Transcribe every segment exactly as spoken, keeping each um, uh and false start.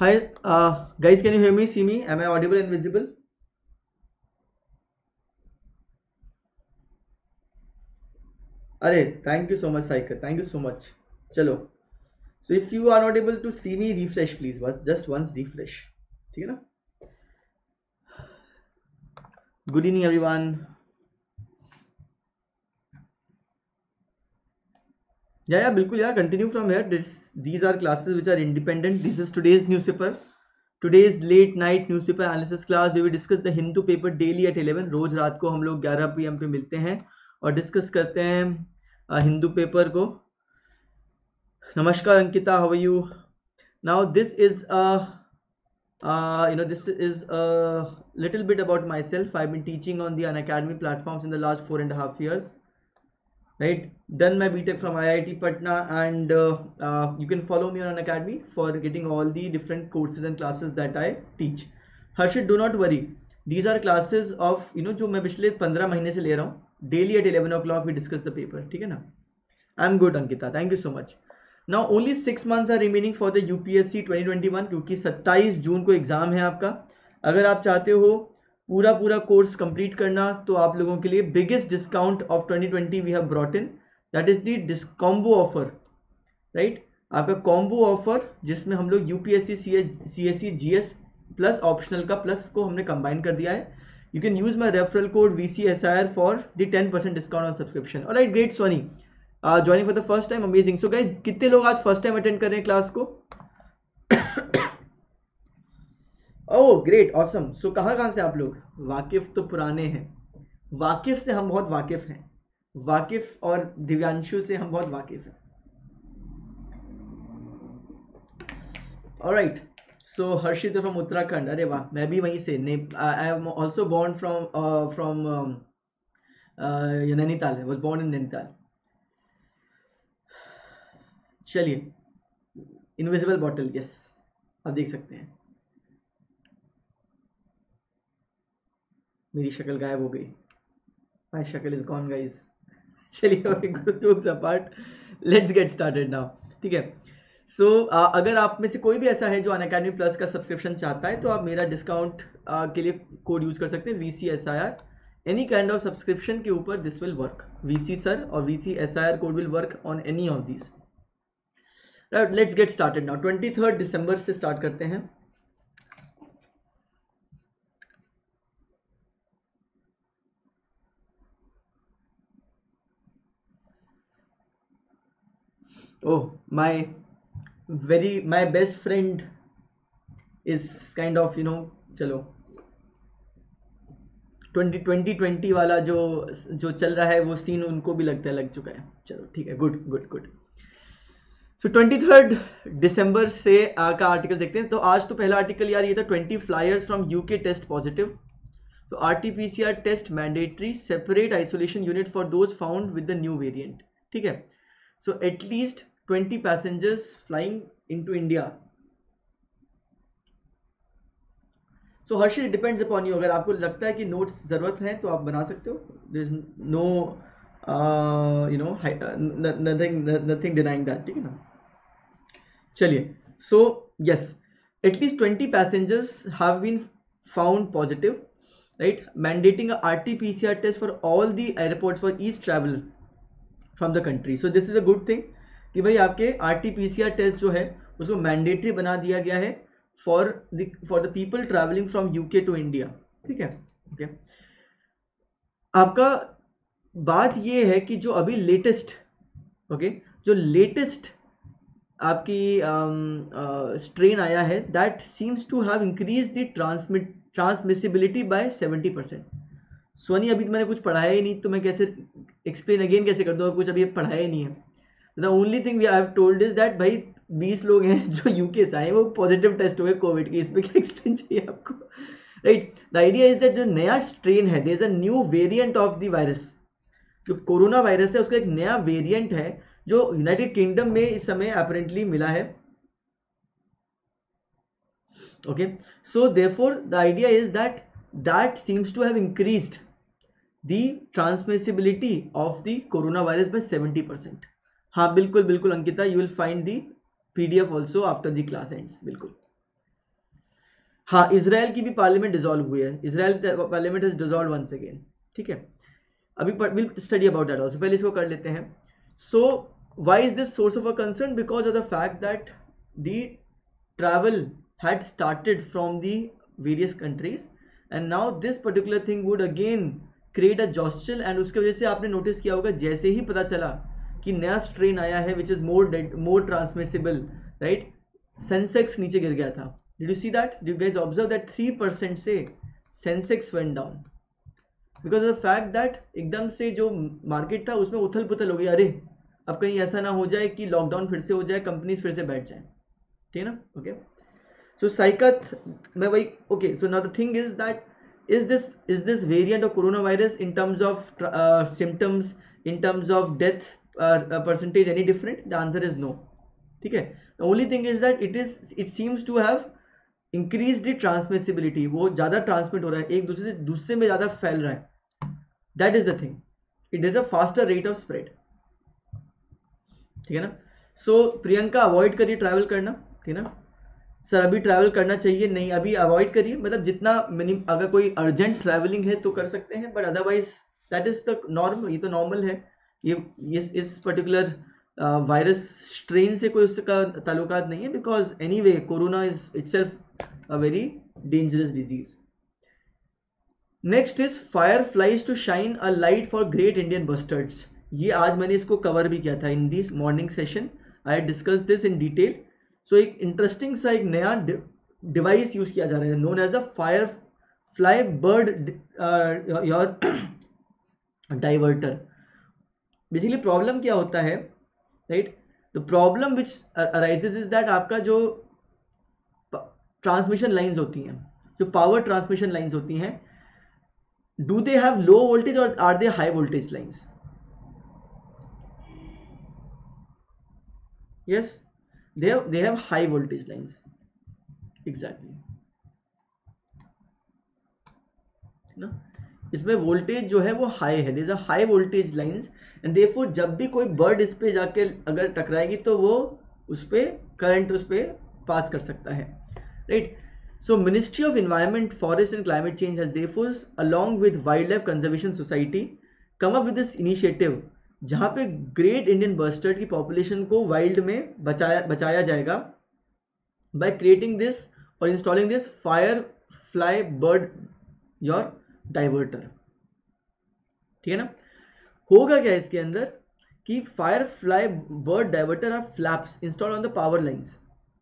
Hi, uh, guys, can you hear me, see me? Am I audible and visible? Arey, thank you so much, Saika. Thank you so much. Chalo. So if you are not able to see me, refresh please. Once, just once refresh. ठीक है ना? Good evening, everyone. Yeah, yeah, बिल्कुल यार. Continue from here. This, these are classes which are independent. This is today's newspaper. Today's late night newspaper analysis class. We will discuss the Hindu paper daily at eleven. रोज रात को हम लोग ग्यारह P M पे मिलते हैं और discuss करते हैं हिंदू पेपर को. Namaskar Ankita, how are you? Now this is a uh, you know this is a little bit about myself. I've been teaching on the Unacademy platforms in the last four and a half years. Right, done my B Tech from I I T Patna, and uh, uh, you can follow me on Unacademy for getting all the different courses and classes that I teach. Harshit, do not worry. These are classes of you know जो मैं पिछले पंद्रह महीने से ले रहा हूँ. Daily at eleven o'clock we discuss the paper. ठीक है ना? I'm good Ankita. Thank you so much. Now only six months are remaining for the U P S C twenty twenty-one क्योंकि सत्ताईस जून को एग्जाम है आपका. अगर आप चाहते हो पूरा पूरा कोर्स कंप्लीट करना तो आप लोगों के लिए biggest discount of twenty twenty we have brought in. That is the combo offer. Right, आपका कॉम्बो ऑफर जिसमें हम लोग UPSC CSC GS plus optional का प्लस को हमने कंबाइन कर दिया है. You can use my referral code V C S I R for the ten percent discount on subscription. Alright, great Soni. Joining for the first time, amazing. So guys, कितने लोग आज first time attend कर रहे हैं class को? Oh great, awesome. सो कहाँ कहाँ से आप लोग? वाकिफ तो पुराने हैं. वाकिफ से हम बहुत वाकिफ हैं. वाकिफ और दिव्यांशु से हम बहुत वाकिफ हैं. Alright, so Harshit from Uttarakhand. अरे वाह, मैं भी वहीं से. I am also born from from Nainital. Was born in Nainital. चलिए, इनविजिबल बॉटल, यस, आप देख सकते हैं. मेरी शक्ल गायब हो गई. माय शक्ल इज गॉन गाइस. चलिए, jokes apart, let's get started now. ठीक है. सो so, uh, अगर आप में से कोई भी ऐसा है जो अनअकैडमी प्लस का सब्सक्रिप्शन चाहता है तो आप मेरा डिस्काउंट uh, के लिए कोड यूज कर सकते हैं, V C S I R. Any kind of subscription के ऊपर this will work. VC sir और V C S I R code will work on any of these. Let's get started now. Twenty third दिसंबर से start करते हैं. Oh, my very my best friend is kind of you know, चलो twenty twenty twenty वाला जो जो चल रहा है वो सीन उनको भी लगता है लग चुका है. चलो ठीक है, good good good. So twenty third दिसंबर से आ, का आर्टिकल देखते हैं. तो आज तो पहला आर्टिकल यार ये था, twenty flyers from UK test positive. तो RTPCR test mandatory, separate isolation unit for those found with the new variant. ठीक है. So at least twenty passengers flying into India. So Harshit, depends upon you. अगर आपको लगता है कि नोट्स जरूरत है तो आप बना सकते हो. There is no you know nothing nothing denying that. ठीक है ना? चलिए. So yes, at least twenty passengers have been found positive. Right, mandating a RTPCR test for all the airports for each travel from the country. So this is a good thing कि भाई आपके RTPCR test जो है उसको mandatory बना दिया गया है for the for the people travelling from UK to India. ठीक है. ओके, आपका बात ये है कि जो अभी लेटेस्ट ओके okay, जो लेटेस्ट आपकी स्ट्रेन uh, uh, आया है, that seems to have increase the transmit transmissibility by seventy percent. Soni, अभी तो मैंने कुछ पढ़ाया ही नहीं तो मैं कैसे एक्सप्लेन अगेन कैसे कर दूँ? कुछ अभी पढ़ाया ही नहीं है. The only thing we have told is that भाई बीस लोग हैं जो यूके से आए, वो पॉजिटिव टेस्ट हुए कोविड के. इसमें क्या एक्सप्लेन चाहिए आपको? Right, the idea is that जो नया स्ट्रेन है, there is a new variant of the virus. जो कोरोना वायरस है उसका एक नया वेरिएंट है जो यूनाइटेड किंगडम में इस समय अपेरेंटली मिला है. Okay, so therefore the idea is that that seems to have increased the transmissibility of the corona virus by seventy percent. हाँ बिल्कुल बिल्कुल Ankita, you will find the PDF also after the class ends. बिल्कुल. हाँ, Israel की भी parliament dissolve हुई है, Israel parliament has dissolve once again, ठीक है, अभी will study about that also, पहले इसको कर लेते हैं. So why is this source of a concern? Because of the fact that the travel had started from the various countries and now this particular thing would again create a jostle and उसके वजह से आपने notice किया होगा जैसे ही पता चला कि नया स्ट्रेन आया है which is more more transmissible, right, Sensex नीचे गिर गया था. Did you see that? Did you guys observe that three percent से Sensex went down because of the fact that एकदम से जो मार्केट था उसमें उथल पुथल हो गई, अरे अब कहीं ऐसा ना हो जाए कि लॉकडाउन फिर से हो जाए, कंपनीज फिर से बैठ जाए, ठीक है ना. ओके, सो साइकथ मैं वही, okay, so now the thing is that is this is this variant of coronavirus in terms of uh, symptoms, in terms of death uh, uh, percentage any different? The answer is no, ठीक है. The only thing is that it is it seems to have increased the transmissibility, वो ज़्यादा transmit हो रहा है, एक दूसरे से दूसरे में ज़्यादा फैल रहा है. That is the thing, it is a faster rate of spread, ठीक है ना. सो so, प्रियंका अवॉइड करिए ट्रैवल करना, ठीक है ना. सर अभी ट्रैवल करना चाहिए, नहीं अभी अवॉइड करिए, मतलब जितना मिनिमम, अगर कोई अर्जेंट ट्रैवलिंग है तो कर सकते हैं, but otherwise that is the norm, ये तो नॉर्मल है. ये इस इस पर्टिकुलर वायरस स्ट्रेन से कोई उसका ताल्लुकात नहीं है, because anyway corona is itself a very dangerous disease. Next is fire flies to shine a light for great Indian bustards. ये आज मैंने इसको कवर भी किया था in the morning session, I discuss this in detail. So एक interesting सा एक नया डिवाइस यूज किया जा रहा है, known as the fire fly bird your diverter. Basically problem क्या होता है, right, the problem which arises is that आपका जो ट्रांसमिशन लाइंस होती हैं, जो पावर ट्रांसमिशन लाइंस होती हैं, do they have low voltage और are they high voltage lines? Yes, they have they have high voltage lines, exactly ना. इसमें वोल्टेज जो है वो हाई है, there is a high voltage lines and therefore जब भी कोई बर्ड इस पे जाके अगर टकराएगी तो वो उस पे करंट उस पे पास कर सकता है, right. So Ministry of Environment, Forest and Climate Change has therefore along with Wildlife Conservation Society come up with this initiative जहाँ पे ग्रेट इंडियन बस्टर्ड की पॉपुलेशन को वाइल्ड में बचाया बचाया जाएगा बाय क्रिएटिंग दिस और installing this fire fly bird your diverter, ठीक है ना. होगा क्या इसके अंदर कि fire fly bird diverter are flaps installed on the power lines,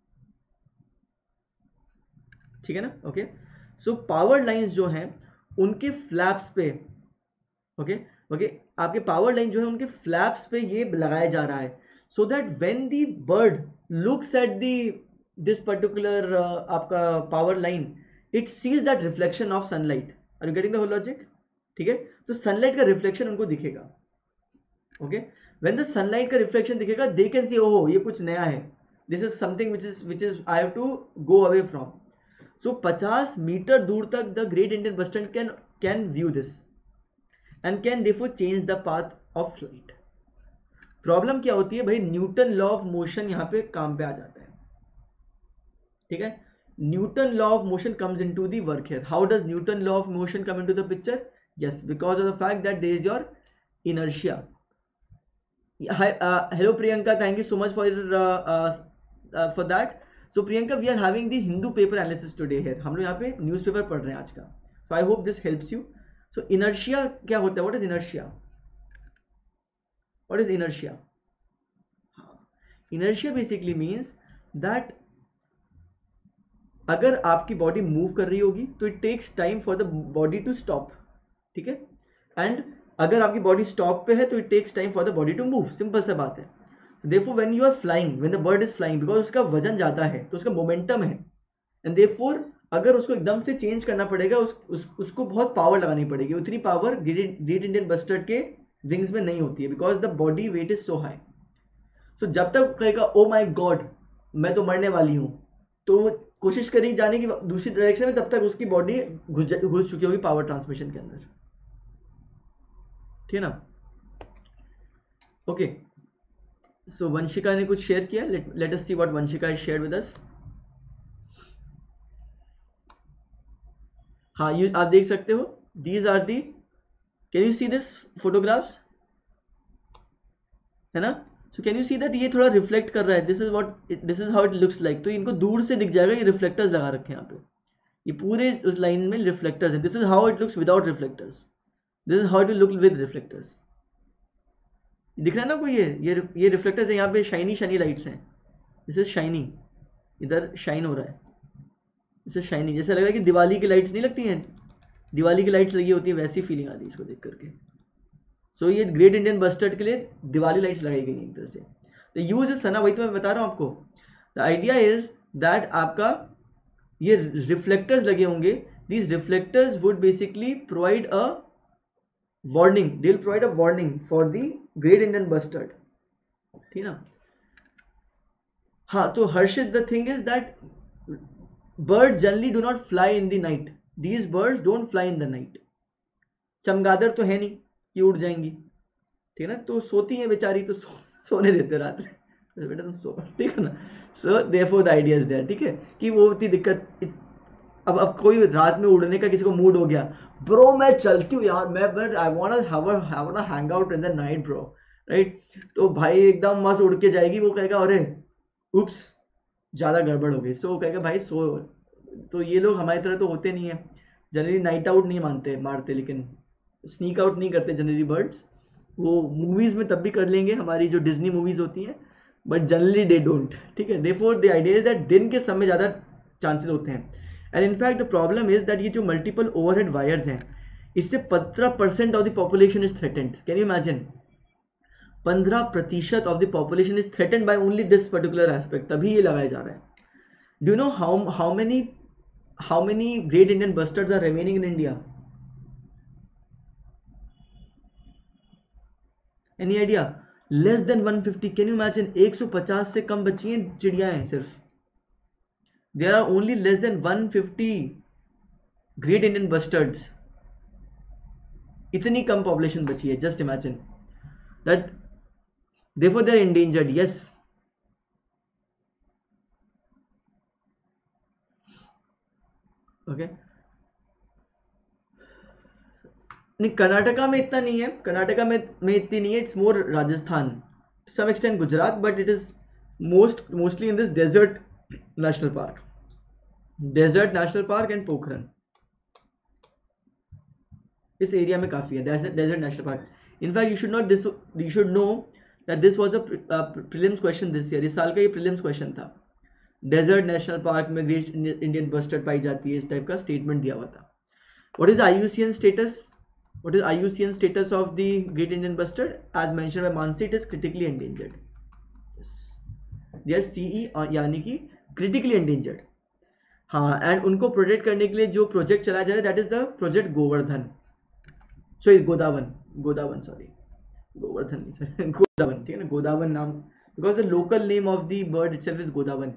ठीक है ना. ओके, सो पावर लाइंस जो हैं उनके फ्लैप्स पे, ओके okay, ओके okay, आपके पावर लाइन जो है उनके फ्लैप्स पे ये लगाया जा रहा है, so that when the bird looks at the this particular आपका power line, it sees that reflection of sunlight. Are you getting the whole logic? ठीक है, तो सनलाइट का रिफ्लेक्शन उनको दिखेगा. ओके, व्हेन द सनलाइट का रिफ्लेक्शन दिखेगा they can see ओहो ये कुछ नया है, this is something which is which is I have to go away from. So पचास मीटर दूर तक the great Indian bustard can can view this and can therefore change the path of flight. Problem क्या होती है भाई, Newton law of motion यहाँ पे काम पे आ जाता है, ठीक है. Newton law of motion comes into the work here. How does Newton law of motion come into the picture? Yes, because of the fact that there is your inertia. Hello Priyanka, thank you so much for for that. So Priyanka, we are having the Hindu paper analysis today here. हम लोग यहाँ पे newspaper पढ़ रहे हैं आज का. So I hope this helps you. So inertia क्या होता है? What is inertia? What is inertia? Inertia basically means that अगर आपकी बॉडी मूव कर रही होगी तो it takes time for the body to stop, ठीक है. एंड अगर आपकी बॉडी स्टॉप पे है तो it takes time for the body to move. Simple सा बात है. therefore when you are flying, when the bird is flying, because उसका वजन ज्यादा है तो उसका मोमेंटम है, एंड therefore अगर उसको एकदम से चेंज करना पड़ेगा उस, उस, उसको बहुत पावर लगानी पड़ेगी. उतनी पावर ग्रेट इंडियन बस्टर्ड के विंग्स में नहीं होती है, because the body weight is so high. So जब तक कहेगा ओ माय गॉड मैं तो मरने वाली हूं, तो वो कोशिश करेगी जाने की दूसरी डायरेक्शन में, तब तक उसकी बॉडी घुस चुकी होगी पावर ट्रांसमिशन के अंदर, ठीक है ना. ओके, सो वंशिका ने कुछ शेयर किया. Let us see what Vanshika has shared with us. हाँ, ये आप देख सकते हो, these are the, can you see this photographs, है ना? So can you see that ये थोड़ा रिफ्लेक्ट कर रहा है, this is what, this is how it looks like. तो इनको दूर से दिख जाएगा, ये रिफ्लेक्टर्स लगा रखे हैं यहाँ पे, ये पूरे उस लाइन में रिफ्लेक्टर्स है। This is how it looks without reflectors, this is how it look with reflectors. दिख रहा है ना कोई, ये ये ये रिफ्लेक्टर्स है, यहाँ पे शाइनी शाइनी लाइट्स हैं, दिस इज शाइनी, इधर शाइन हो रहा है, दिस इज शाइनी, जैसे लग रहा है कि दिवाली की लाइट्स नहीं लगती हैं, दिवाली की लाइट्स लगी होती है, वैसी फीलिंग आती है इसको देख करके। सो so, ये ग्रेट इंडियन बस्टर्ड के लिए दिवाली लाइट्स लगाई गई एक तरह से। द यूज इज ना, वही तो मैं बता रहा हूँ आपको। द आइडिया इज दैट आपका ये रिफ्लेक्टर्स लगे होंगे, these reflectors would basically provide a warning, they will provide a warning for the great Indian bustard, ठीक ना? हाँ, तो Harshit, the thing is that birds generally do not fly in the night, these birds don't fly in the night। चमगादड़ तो है नहीं कि उड़ जाएंगी, ठीक है ना? तो सोती हैं बेचारी, तो सो, सोने देते रात में, बेटा तुम सो, ठीक है ना? So therefore the idea is there, ठीक है, कि वो इतनी दिक्कत। अब अब कोई रात में उड़ने का किसी को मूड हो गया, ब्रो मैं चलती हूँ यार, मैं but I want to have a have a hang out in the night bro, right? तो भाई एकदम मस्त उड़ के जाएगी, वो कहेगा अरे उप्स ज़्यादा गड़बड़ हो गई, सो कहेगा भाई सो। तो ये लोग हमारी तरह तो होते नहीं है, जनरली नाइट आउट नहीं मानते मारते, लेकिन स्नीक आउट नहीं करते जनरली बर्ड्स। वो मूवीज़ में तब भी कर लेंगे, हमारी जो डिज्नी मूवीज़ होती हैं, बट जनरली दे डोंट, ठीक है? Therefore the idea is that दिन के समय ज़्यादा चांसेस होते हैं। And in fact the problem is that ये जो मल्टीपल ओवरहेड वायर्स हैं, इससे पंद्रह percent of the population is threatened. Can you imagine? पंद्रह प्रतिशत of the population is threatened by only this particular aspect, तभी ये लगाया जा रहा है। Do you know how how many how many great Indian bustards are remaining in India? Any idea? Less than one fifty। Can you imagine? एक सौ पचास से कम बची हैं चिड़िया हैं सिर्फ। There are only less than one fifty great Indian bustards। इतनी कम population बची है, just imagine that, therefore they are endangered। Yes, okay। नहीं, कर्नाटका में इतना नहीं है, कर्नाटका में में इतनी नहीं है, it's more Rajasthan, to some extent Gujarat, but it is most mostly in this Desert National Park, Desert National Park and Pokhran, इस एरिया में काफी है Desert National Park. In fact you should not this you should know that this was a prelims question this year, इस साल का ये prelims question था। Desert National Park में ग्रेट इंडियन बस्टर्ड पाई जाती है, इस टाइप का स्टेटमेंट दिया हुआ था। What is I U C N status? What is I U C N status of the Great Indian Bustard? As mentioned by Mansi, it is critically endangered. Yes, they are C E यानी कि critically endangered। हाँ, and उनको protect करने के लिए जो project चलाया जा रहा है, that is the project Govardhan, sorry Godawan, Godawan sorry Govardhan नहीं सर, गोदावन, ठीक है ना? गोदावन नाम, because the local name of the bird itself is godawan.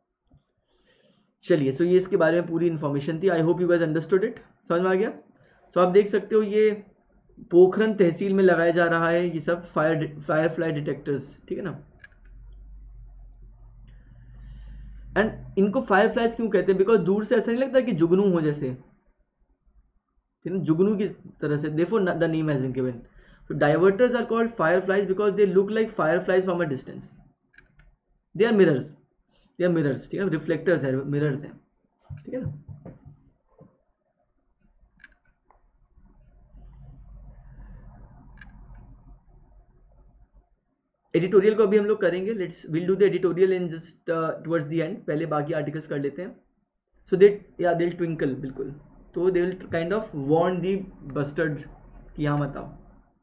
चलिए, सो so ये इसके बारे में पूरी इन्फॉर्मेशन थी। I hope you guys understood it, समझ में आ गया? तो आप देख सकते हो ये पोखरन तहसील में लगाया जा रहा है ये सब फायर फायर फ्लाई डिटेक्टर्स, ठीक है ना? एंड इनको फायर फ्लाइज क्यों कहते हैं? बिकॉज दूर से ऐसा नहीं लगता कि जुगनू हो जैसे, ठीक है, जुगनू की तरह से, therefore the name has been given. So diverters are called fireflies because they look like fireflies from a distance. They are mirrors. They are mirrors, ठीक है, रिफ्लेक्टर्स है, मिरर्स हैं, ठीक है ना? एडिटोरियल को अभी हम लोग करेंगे, let's will do the editorial in just towards the end, पहले बाकी आर्टिकल्स कर लेते हैं। सो दे या दे विल ट्विंकल, बिल्कुल, तो they will kind of warn the bustard कि यहाँ मत आओ।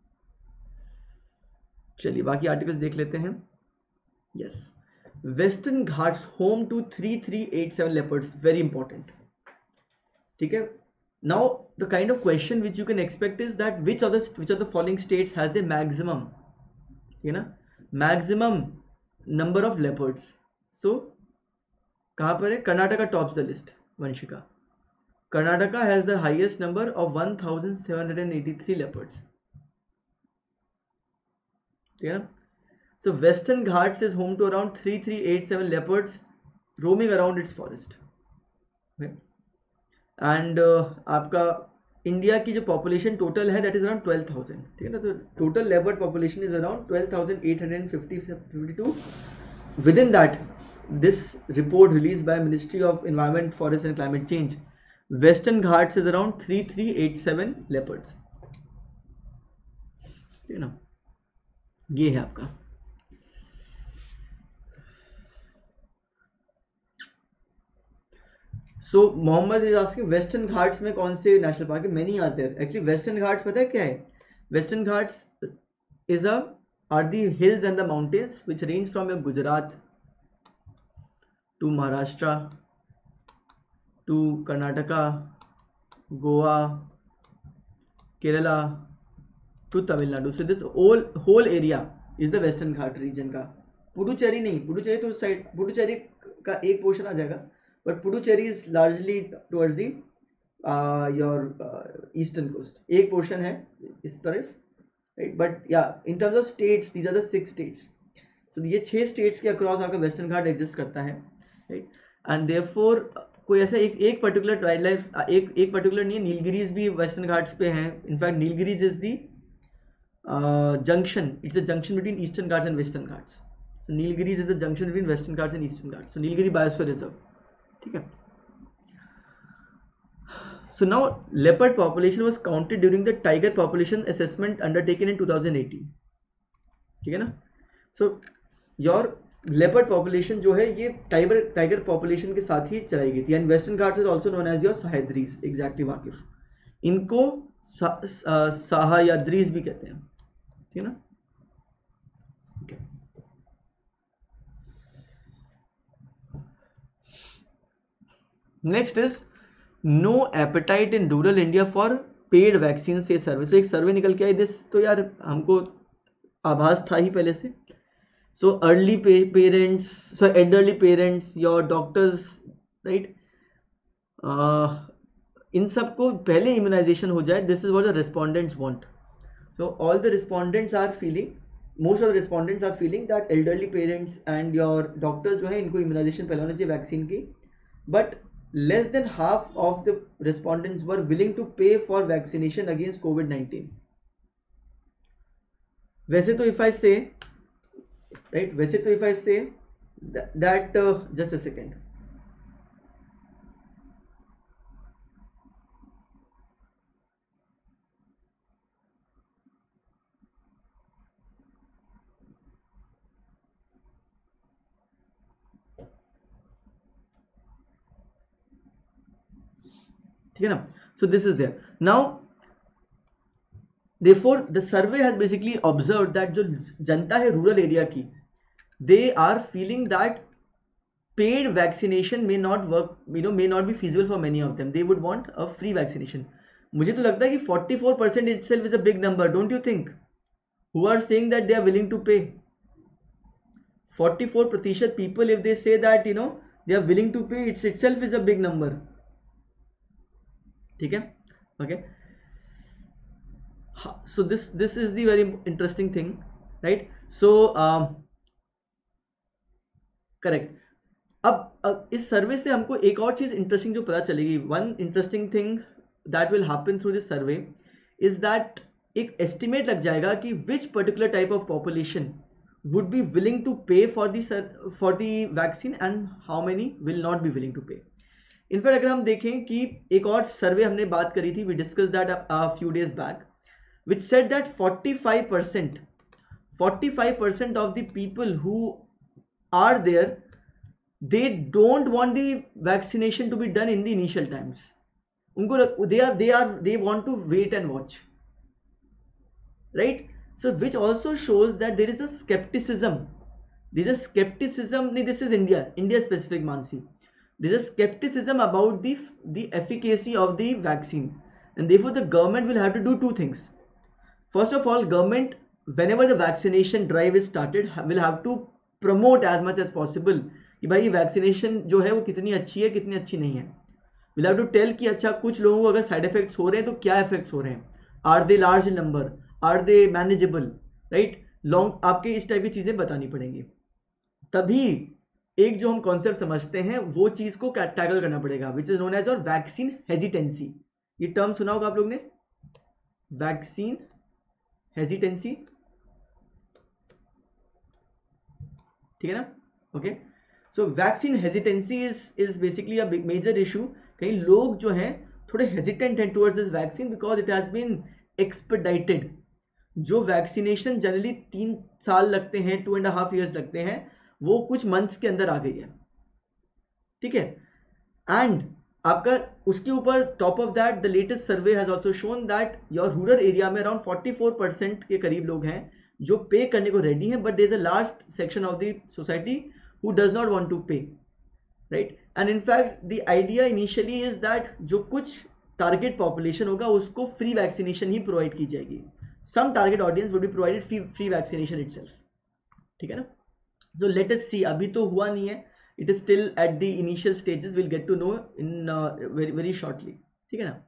चलिए बाकी आर्टिकल्स देख लेते हैं। Yes, Western Ghats home to three three eight seven leopards, very important, ठीक है। Now the kind of question which you can expect is that which of the which of the following states has the maximum, ठीक है ना, maximum number of leopards. So कहां पर है? Karnataka tops the list, Vanshika. Karnataka has the highest number of one thousand seven hundred eighty three leopards, ठीक है ना। So Western Ghats is home to around thirty-three eighty-seven leopards roaming around its forest. Okay. And आपका India की जो population total है that is around twelve thousand, ठीक है ना. तो total leopard population is around twelve thousand eight hundred fifty fifty two. Within that this report released by Ministry of Environment, Forest and Climate Change, Western Ghats is around three thousand three hundred eighty-seven leopards, you know. ये है आपका. So Mohammed is asking Western Ghats में कौन से national park है. Many are there. Actually Western Ghats पता है क्या है? Western Ghats is a are the hills and the mountains which range from your Gujarat to Maharashtra to Karnataka, Goa, Kerala to Tamil Nadu. So this whole whole area is the Western Ghat region का. पुडुचेरी नहीं, पुडुचेरी तो side, Puducherry का एक portion आ जाएगा, but Puducherry is largely towards the your eastern coast. एक portion है इस तरफ, राइट. बट या in terms of states these are the six states. So ये छह स्टेट्स के अक्रॉस आपका वेस्टर्न घाट एग्जिस्ट करता है, राइट. एंड देयरफॉर कोई ऐसा एक एक पर्टिकुलर वाइल्ड लाइफ एक एक पर्टिकुलर नहीं है. नीलगिरीज भी वेस्टर्न घाट्स पे हैं. In fact Nilgiris is the junction, it's a junction between Eastern Ghats and Western Ghats. Nilgiris is the junction between Western Ghats and Eastern Ghats. So Nilgiri biosphere reserve, ठीक है. So now leopard population was counted during the tiger population assessment undertaken in twenty eighteen, ठीक है ना. So your leopard population जो है ये tiger tiger population के साथ ही चलाई गई थी. And Western Ghats is also known as your Sahyadris. Exactly Waqif, इनको सा, सा, सह्याद्रीज भी कहते हैं, ठीक है ना. okay. Next is no appetite in rural India for paid vaccine says survey. सो एक सर्वे निकल के आई. दिस तो यार हमको आभास था ही पहले से. So early parents, so elderly parents, your doctors, right, इन सबको पहले इम्यूनाइजेशन हो जाए. This is what the respondents want. So all the respondents are feeling, most of the respondents are feeling that elderly parents and your doctors जो है इनको immunisation पहले होना चाहिए वैक्सीन की. But less than half of the respondents were willing to pay for vaccination against COVID nineteen. वैसे तो if I say, right, वैसे तो if I say that, that uh, just a second. ठीक है ना. So this is there now. therefore the survey has basically observed that जो जनता है रूरल एरिया की, they are feeling that paid vaccination may not work, you know, may not be feasible for many of them. They would want a free vaccination. मुझे तो लगता है कि forty-four percent itself is a big number, don't you think, who are saying that they are willing to pay. forty-four percent people, if they say that, you know, they are willing to pay, it's itself is a big number. ठीक है. Okay. So this this is the very interesting thing, right. So correct. अब इस सर्वे से हमको एक और चीज interesting जो पता चलेगी. One interesting thing that will happen through this survey is that एक एस्टिमेट लग जाएगा कि which particular type of population would be willing to pay for the for the vaccine and how many will not be willing to pay. In fact अगर हम देखें कि एक और सर्वे हमने बात करी थी, we discuss that a few days back, which said that forty-five percent forty-five percent of the people who are there, they don't want the vaccination to be done in the initial times. उनको they are they are they want to wait and watch, right. So which also shows that there is a skepticism. There is a skepticism. This is India, India specific, Mansi. There is a skepticism about the the efficacy of the vaccine, and therefore the government will have to do two things. First of all, government, whenever the vaccination drive is started, will have to promote as much as possible कि भाई vaccination जो है वो कितनी अच्छी है, कितनी अच्छी नहीं है. Will have to tell कि अच्छा कुछ लोगों को अगर साइड इफेक्ट्स हो रहे हैं तो क्या इफेक्ट्स हो रहे हैं, are they large number, are they manageable, right. Long आपके इस टाइप की चीजें बतानी पड़ेंगी. तभी एक जो हम कॉन्सेप्ट समझते हैं वो चीज को टैकल करना पड़ेगा, विच इज नोन एज और वैक्सीन हेजिटेंसी। ये टर्म सुना होगा आप लोग ने, वैक्सीन हेजिटेंसी, ठीक है ना? Okay, so vaccine hesitancy is is basically a major issue. कई लोग जो हैं थोड़े हेजिटेंट हैं towards this vaccine because it has been expedited. जो वैक्सीनेशन जनरली तीन साल लगते हैं, टू एंड हाफ ईयर्स लगते हैं, वो कुछ मंथ्स के अंदर आ गई है, ठीक है? एंड आपका उसके ऊपर top of that the latest survey has also shown that your rural area में अराउंड फोर्टी फोर परसेंट के करीब लोग हैं जो पे करने को रेडी हैं, but there is a large section of the society who does not want to pay, right? And in fact the idea initially is that जो कुछ टारगेट पॉपुलेशन होगा उसको फ्री वैक्सीनेशन ही प्रोवाइड की जाएगी। Some target audience would be provided free free vaccination itself, ठीक है ना? So let us see, अभी तो हुआ नहीं है, it is still at the initial stages, we'll get to know in uh, very very shortly, ठीक है ना?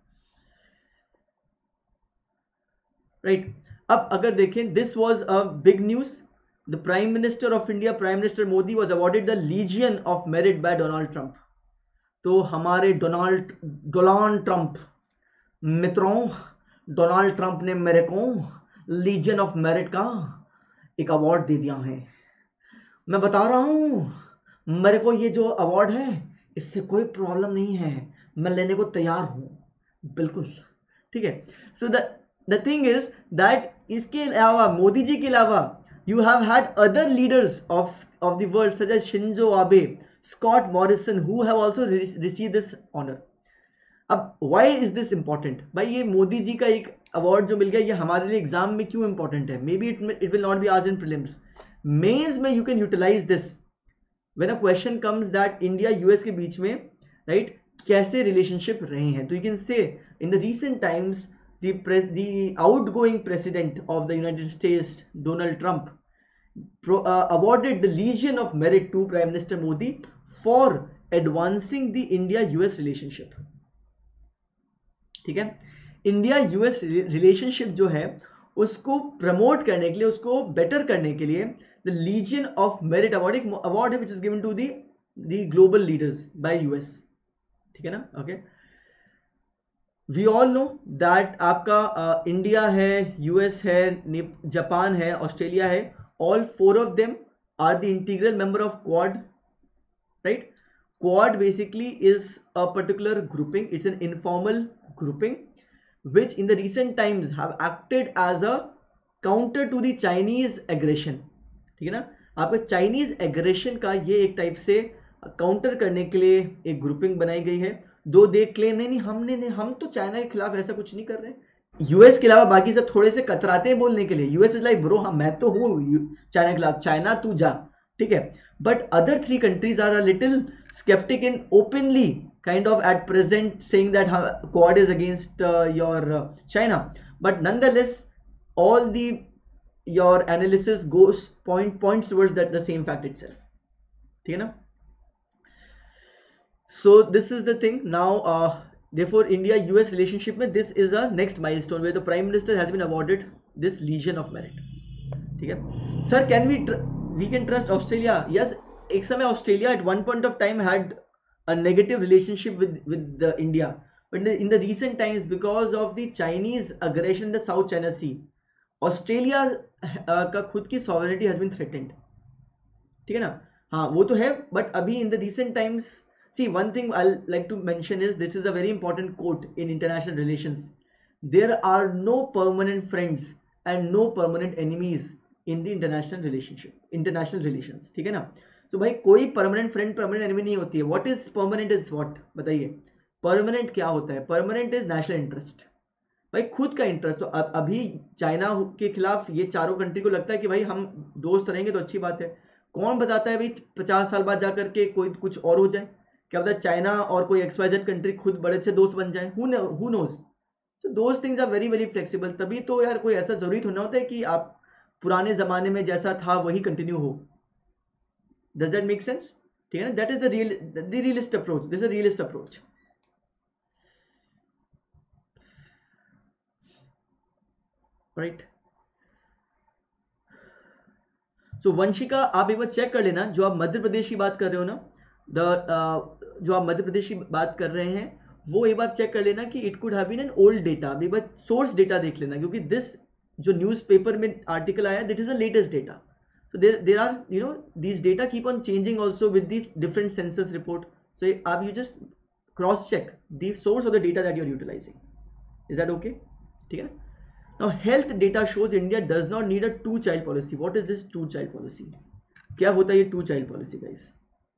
Right, अब अगर देखें, this was a big news. The Prime Minister of India, Prime Minister Modi, was awarded the Legion of Merit by Donald Trump. तो हमारे Donald Donald Trump मित्रों, Donald Trump ने मेरे को लीजियन ऑफ मेरिट का एक अवार्ड दे दिया है। मैं बता रहा हूं, मेरे को ये जो अवार्ड है इससे कोई प्रॉब्लम नहीं है, मैं लेने को तैयार हूं, बिल्कुल, ठीक है? So the the thing is that इसके अलावा, मोदी जी के अलावा, you have had other leaders of of the world such as Shinzo Abe, Scott Morrison, who have also received this honour. अब व्हाई इज दिस इंपॉर्टेंट? भाई ये मोदी जी का एक award जो मिल गया, ये हमारे लिए एग्जाम में क्यों इंपॉर्टेंट है? May be it it will not be asked in prelims, mains में you can utilise this when a question comes that India US के बीच में, राइट, कैसे रिलेशनशिप रहे हैं। तो you can say in the recent times the outgoing president of the United States Donald Trump awarded the Legion of Merit to Prime Minister Modi for advancing the India-U S relationship, ठीक है? India US relationship जो है उसको promote करने के लिए, उसको better करने के लिए the Legion of Merit award एक अवार्ड है which is given to the the global leaders by US, ठीक है ना? Okay, we all know that आपका इंडिया uh, है, यूएस है, जापान है, ऑस्ट्रेलिया है, all four of them are the integral member of Quad, right? Quad basically is a particular grouping, it's an informal grouping which in the recent times have acted as a counter to the Chinese aggression, ठीक है ना? आपका Chinese aggression का ये एक type से counter करने के लिए एक ग्रुपिंग बनाई गई है। दो दे क्लेम नहीं नहीं हमने नहीं, हम तो चाइना के खिलाफ ऐसा कुछ नहीं कर रहे। यूएस के अलावा बाकी सब थोड़े से कतराते हैं बोलने के लिए। यूएस इज लाइक ब्रो, हाँ मैं तो हूँ चाइना के खिलाफ, चाइना तू जा, ठीक है? But other three countries are a little skeptic in openly kind of at present saying that uh, Quad is against uh, your uh, China, but nonetheless all the your analysis goes point points towards that the same fact itself, ठीक है ना? So this is the thing now, uh, therefore India U S relationship में this is a next milestone where the Prime Minister has been awarded this Legion of Merit, ठीक है? Sir, can we tr we can trust Australia? Yes, एक समय Australia at one point of time had a negative relationship with with the India, but in the, in the recent times because of the Chinese aggression in the South China Sea, Australia uh, का खुद की sovereignty has been threatened, ठीक है ना? हाँ वो तो है, but अभी in the recent times, see one thing I'll like to mention is this is a very important quote in international relations: there are no permanent friends and no permanent enemies in the international relationship, international relations, ठीक है ना? तो भाई कोई permanent friend permanent enemy नहीं होती है। What is permanent is what, बताइए परमानेंट क्या होता है? परमानेंट इज नेशनल इंटरेस्ट, भाई खुद का इंटरेस्ट। तो अब अभी चाइना के खिलाफ ये चारों कंट्री को लगता है कि भाई हम दोस्त रहेंगे तो अच्छी बात है। कौन बताता है भाई पचास साल बाद जाकर के कोई कुछ और हो जाए? क्या पता चाइना और कोई एक्सवाइजेड कंट्री खुद बड़े अच्छे दोस्त बन जाए, who knows? So those things are very very flexible. तभी तो यार कोई ऐसा जरूरी थोड़ा होता है कि आप पुराने जमाने में जैसा था वही कंटिन्यू हो। Does that make sense? ठीक है ना? That is the real the realist approach. This is a realist approach. Right? सो वंशिका आप एक बार चेक कर लेना, जो आप मध्य प्रदेश की बात कर रहे हो ना, द uh, जो आप मध्य प्रदेश की बात कर रहे हैं, वो एक बार चेक कर लेना कि it could have been an old data. एक बार सोर्स डेटा देख लेना, क्योंकि दिस जो न्यूज़पेपर में आर्टिकल आया that is the latest data. So there, there are, you know, these data keep on changing also with these different census report. So अब you just cross check the source of the data that you are utilizing. Is that okay? ठीक है ना? Now health data shows India does not need a two child policy. What is this two child policy? क्या होता है ये two child policy guys?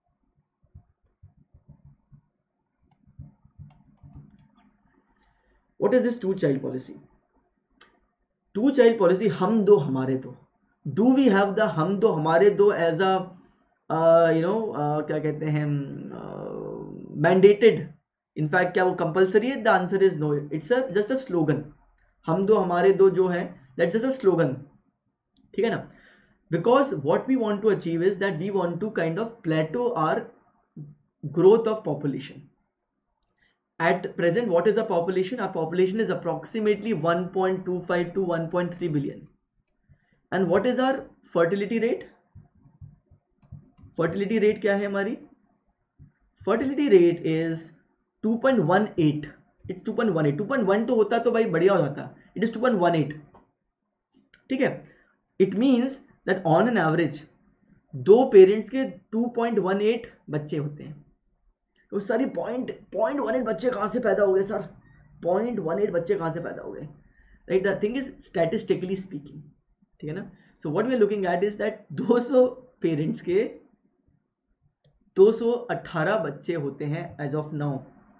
What is this two child policy? Two child policy हम दो हमारे दो. Do we have the हम दो हमारे दो as a uh, you know uh, क्या कहते हैं uh, mandated? In fact क्या वो compulsory है? The answer is no. It's a just a slogan. हम दो हमारे दो जो है that's just a slogan. ठीक है ना? Because what we want to achieve is that we want to kind of plateau our growth of population. At present, what is the population? Our population is approximately one point two five to one point three billion. And what is our fertility rate? Fertility rate क्या है हमारी? Fertility rate is two point one eight. It's two point one eight. two point one तो होता तो भाई बढ़िया हो जाता. It is two point one eight. ठीक है? It means that on an average दो पेरेंट्स के two point one eight बच्चे होते हैं. तो सारी पॉइंट पॉइंट वन एट बच्चे कहाँ से पैदा हो गए सर? पॉइंट वन एट बच्चे कहाँ से पैदा हो गए? Right, the thing is statistically speaking. ठीक है ना? So what we are looking at is that दो सौ पेरेंट्स के दो सौ अठारह बच्चे होते हैं age of now.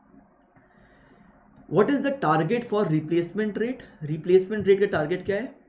What is the target for replacement rate? Replacement rate का टारगेट क्या है?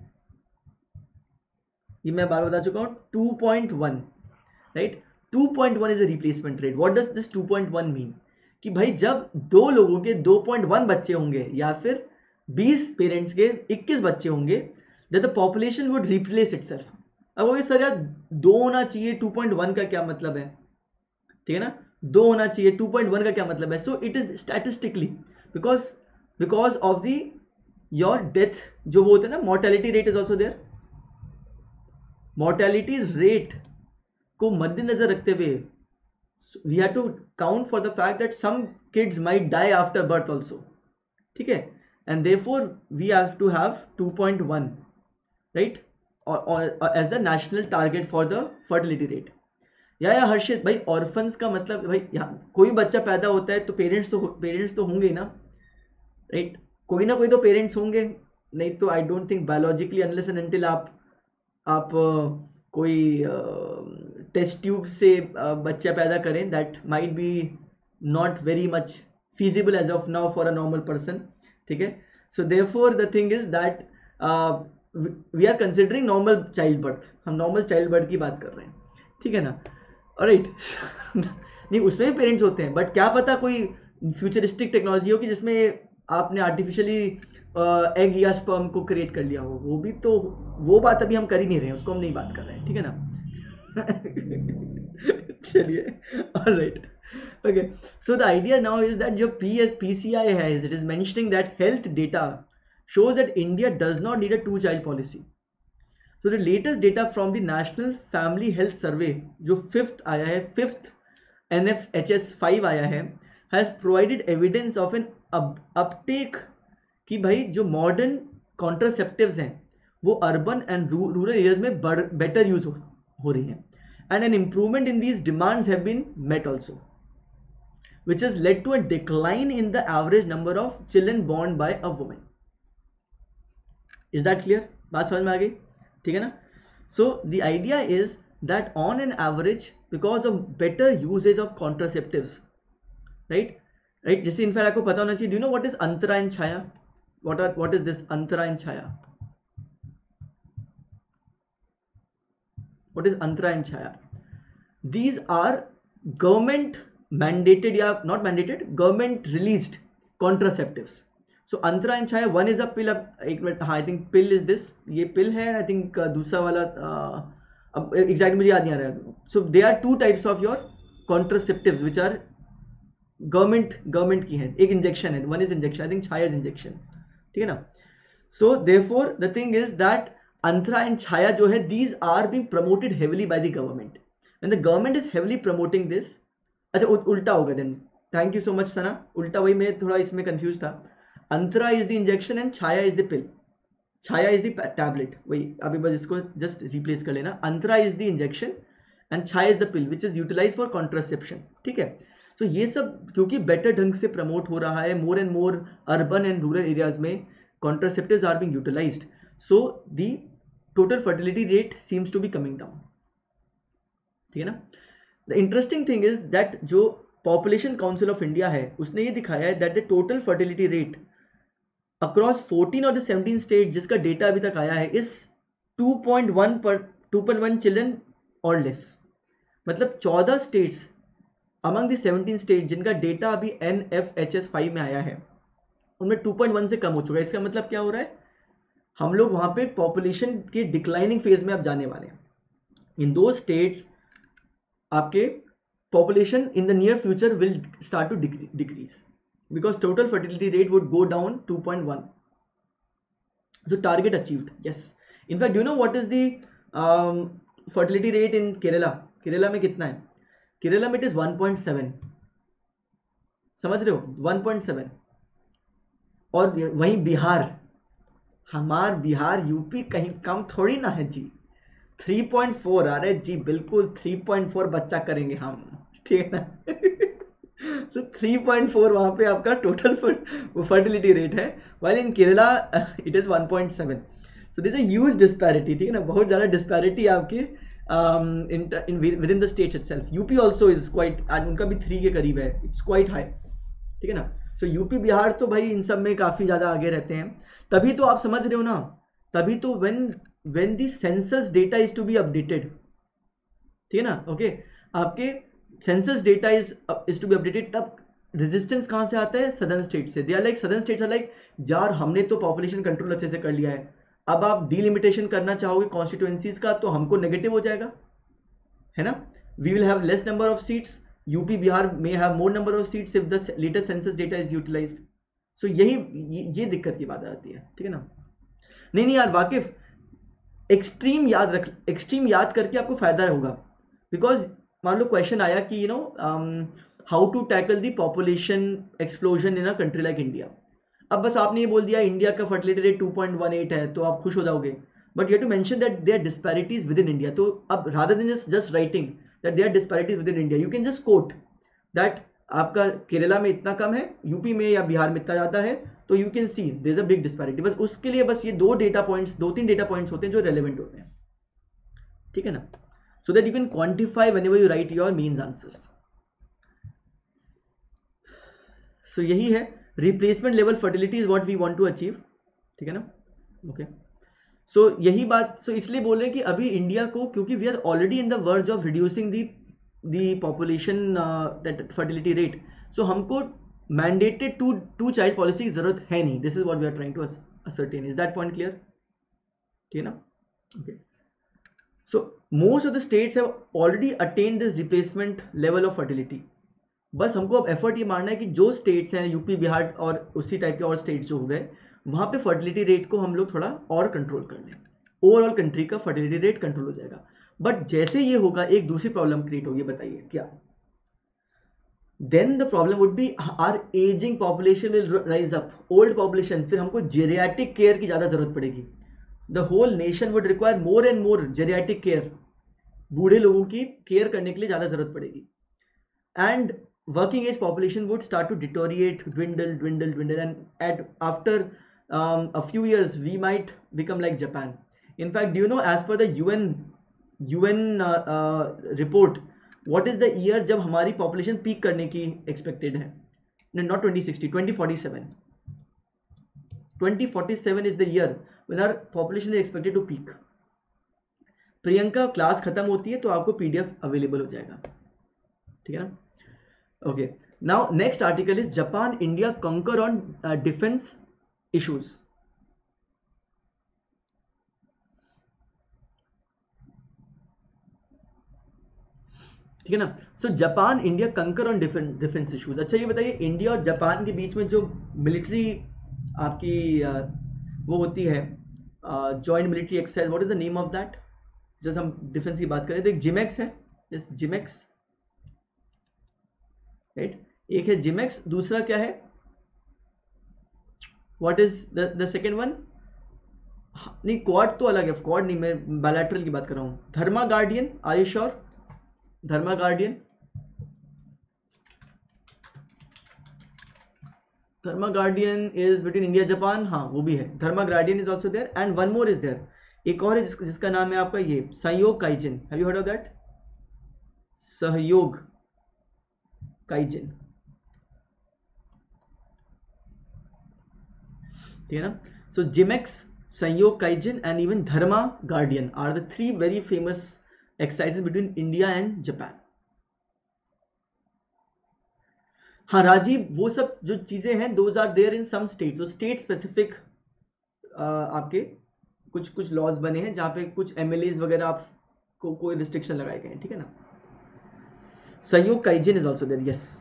ये मैं बार बता चुका हूं, two point one. Right, two point one is a replacement rate. What does this two point one mean? कि भाई जब दो लोगों के टू पॉइंट वन बच्चे होंगे या फिर बीस पेरेंट्स के इक्कीस बच्चे होंगे, that the population would replace itself. अब वो सर यार दो होना चाहिए, टू पॉइंट वन का क्या मतलब है? ठीक है ना? दो होना चाहिए, टू पॉइंट वन का क्या मतलब है? So it is statistically because because of the your death जो वो होता है ना, mortality rate is also there. Mortality rate को मद्देनजर रखते हुए we have to count for the fact that some kids might die after birth also. ठीक है? And therefore we have to have two point one, right, as the national target for the fertility rate. या या हर्षित भाई, orphans का मतलब भाई यहाँ कोई बच्चा पैदा होता है तो पेरेंट्स तो पेरेंट्स तो होंगे ही ना, राइट? कोई ना कोई तो पेरेंट्स होंगे, नहीं तो I don't think biologically unless and until आप आप uh, कोई टेस्ट ट्यूब से बच्चा पैदा करें, that might be not very much feasible as of now for a normal person. ठीक है? So therefore the thing is that uh, we are considering normal childbirth. हम normal childbirth की बात कर रहे हैं. ठीक है ना? Alright. नहीं, उसमें भी पेरेंट्स होते हैं, बट क्या पता कोई फ्यूचरिस्टिक टेक्नोलॉजी हो कि जिसमें आपने आर्टिफिशियली एग या स्पर्म को क्रिएट कर लिया हो. वो भी तो, वो बात अभी हम कर ही नहीं रहे हैं, उसको हम नहीं बात कर रहे हैं. ठीक है ना? चलिए, alright. Okay, so the idea now is that your P S P C I has, it is mentioning that health data shows that India does not need a two child policy. So the latest data from the National Family Health Survey जो fifth आया है, fifth N F H S five आया है, has provided evidence of an uptake कि भाई जो modern contraceptives हैं वो urban and rural areas में better use हो, हो रही हैं, and an improvement in these demands have been met also, which has led to a decline in the average number of children born by a woman. Is that clear? बात समझ में आ गई? ठीक है ना? So the idea is that on an average, because of better usage of contraceptives, right? Right? जैसे in fact आपको पता होना चाहिए. Do you know what is Antara and Chhaya? What are what is this Antara and Chhaya? What is Antara and Chhaya? These are government mandated या not mandated, government released contraceptives. So Antara and Chhaya, one is a pill. एक minute, हाँ, I think pill is this, ये pill है. I think uh, दूसरा वाला uh, अब exact मुझे याद नहीं आ रहा है. So there are two types of your contraceptives which are government government की है. एक injection है, one is injection, I think Chhaya is injection. ठीक है ना? So therefore the thing is that Antara and Chhaya जो है, these are being promoted heavily by the government, and the government is heavily promoting this. अच्छा उ, उल्टा होगा then. Thank you so much Sana. उल्टा, वही मैं थोड़ा इसमें कंफ्यूज था. Antara is the injection and Chhaya is the pill. Chhaya is the tablet. वही अभी बस इसको जस्ट रिप्लेस कर लेना. Antara is the injection and Chhaya is the pill which is utilise for contraception. ठीक है. सो so, ये सब क्योंकि बेटर ढंग से प्रमोट हो रहा है, more and more urban and rural areas में contraceptives are being utilised, so the total fertility rate seems to be coming down. ठीक है ना. The interesting thing is that जो पॉपुलेशन काउंसिल ऑफ इंडिया है उसने ये दिखाया है that the total fertility rate across fourteen और द सेवनटीन स्टेट जिसका डेटा अभी तक आया है इज टू पॉइंट वन पर टू पॉइंट वन चिल्ड्रन और लेस. मतलब चौदह states among the seventeen state जिनका डेटा अभी N F H S five में आया है उनमें टू पॉइंट वन से कम हो चुका है. इसका मतलब क्या हो रहा है, हम लोग वहां पे पॉपुलेशन के डिक्लाइनिंग फेज में अब जाने वाले हैं. इन दो स्टेट्स आपके population in the near future will start to decrease because total fertility rate would go down two point one. So target achieved, yes. In fact, do you know what is the um, fertility rate in Kerala? Kerala में कितना है? Kerala में it is one point seven. समझ रहे हो? one point seven. और वहीं बिहार, हमार बिहार यूपी कहीं कम थोड़ी ना है जी. Three point four. अरे जी बिल्कुल थ्री पॉइंट फोर बच्चा करेंगे हम. ठीक है ना. सो थ्री पॉइंट फोर वहां पे आपका टोटल फर्टिलिटी रेट है, while in Kerala it is one point seven. So this is a huge disparity. ठीक है ना, बहुत ज्यादा डिस्पैरिटी आपके in within the state itself. UP also is quite, उनका भी थ्री के करीब है. It's quite high. ठीक है ना. सो यूपी बिहार तो भाई इन सब में काफी ज्यादा आगे रहते हैं. तभी तो आप समझ रहे हो ना, तभी तो when when the census data is to be updated. ठीक है ना. ओके, आपके census data is is to be updated, तब रेजिस्टेंस कहां से आता है? सदर्न स्टेट से. They are like southern states are like यार हमने तो पॉपुलेशन कंट्रोल अच्छे से कर लिया है, अब आप डिलिमिटेशन करना चाहोगे कॉन्स्टिट्यूएंसीज का तो हमको नेगेटिव हो जाएगा, है ना. We will have less number of seats. UP Bihar में have more number of seats if the latest census data is utilised. So यही ये, ये दिक्कत की बात आती है. ठीक है ना. नहीं नहीं यार वाकिफ, एक्सट्रीम याद रख, एक्सट्रीम याद करके आपको फायदा होगा. बिकॉज मान लो क्वेश्चन आया कि you know how to tackle the population explosion in a country like India. अब बस आपने ये बोल दिया इंडिया का fertility rate two point one eight है तो आप खुश हो जाओगे, but you have to mention that there are disparities within India. तो अब rather than just just writing that there are disparities within India, you can just quote that आपका केरला में इतना कम है, यूपी में या बिहार में इतना ज्यादा है, तो you can see there is a big disparity. बस उसके लिए बस ये दो डेटा पॉइंट्स, दो तीन डेटा पॉइंट्स होते हैं जो रेलेवेंट होते हैं. ठीक है ना. So that you can quantify whenever you write your means answers. So यही है replacement level fertility is what we want to achieve. ठीक है ना. Okay. So यही बात, so इसलिए बोल रहे हैं कि अभी इंडिया को, क्योंकि we are already in the verge of reducing the the population uh, that fertility rate. So हमको mandated two two child policy की जरूरत है नहीं. This is what we are trying to ascertain. Is that point clear? ठीक है ना. Okay. So most of the states have already attained this replacement level of fertility. बस हमको अब एफर्ट ये मारना है कि जो स्टेट्स हैं यूपी बिहार और उसी टाइप के और स्टेट्स जो हो गए वहां पे फर्टिलिटी रेट को हम लोग थोड़ा और कंट्रोल कर लें. ओवरऑल कंट्री का फर्टिलिटी रेट कंट्रोल हो जाएगा. बट जैसे ये होगा एक दूसरी प्रॉब्लम क्रिएट होगी. बताइए क्या? Then the problem would be our ageing population will rise up. Old population, फिर हमको जेरियाटिक केयर की ज्यादा जरूरत पड़ेगी. The whole nation would require more and more geriatric care. बूढ़े लोगों की केयर करने के लिए ज्यादा जरूरत पड़ेगी. And working age population would start to deteriorate, dwindle, dwindle, dwindle, and at after um, a few years we might become like Japan. In fact, do you know as per the U N U N uh, uh, report, what is the year जब हमारी population peak करने की expected है? No, not twenty sixty, twenty forty-seven. twenty forty-seven is the year when our population is expected to peak. Priyanka class खत्म होती है तो आपको पीडीएफ अवेलेबल हो जाएगा. ठीक है ना. Okay, now next article is Japan India concur on defence issues. ठीक है ना. So Japan India concur on defence issues. अच्छा ये बताइए, इंडिया और जापान के बीच में जो मिलिट्री आपकी uh, वो होती है joint military exercise, what is the name of that? Just हम डिफेंस की बात करें तो एक जिमेक्स है, यस जिमेक्स, राइट, एक है जिमेक्स, दूसरा क्या है, what is the second one? नहीं क्वाड तो अलग है, क्वाड नहीं, मैं बायलैटरल की बात कर रहा हूँ. Dharma Guardian, are you sure? Dharma Guardian, Dharma Guardian is between India Japan, हाँ वो भी है. Dharma Guardian is also there and one more is there, एक और है जिस, जिसका नाम है आपका ये Sahyog Kaijin. Have you heard of that? Sahyog Kaijin, ठीक है ना. So JIMEX, Sahyog Kaijin and even Dharma Guardian are the three very famous exercises between India and Japan. हाँ राजीव, वो सब जो चीजें हैं those are there in some state, तो स्टेट स्पेसिफिक आपके कुछ कुछ लॉज बने हैं जहाँ पे कुछ एमएलएज वगैरह आपको कोई रिस्ट्रिक्शन लगाए गए हैं, ठीक है ना. Sahyog Kaijin is also there, yes.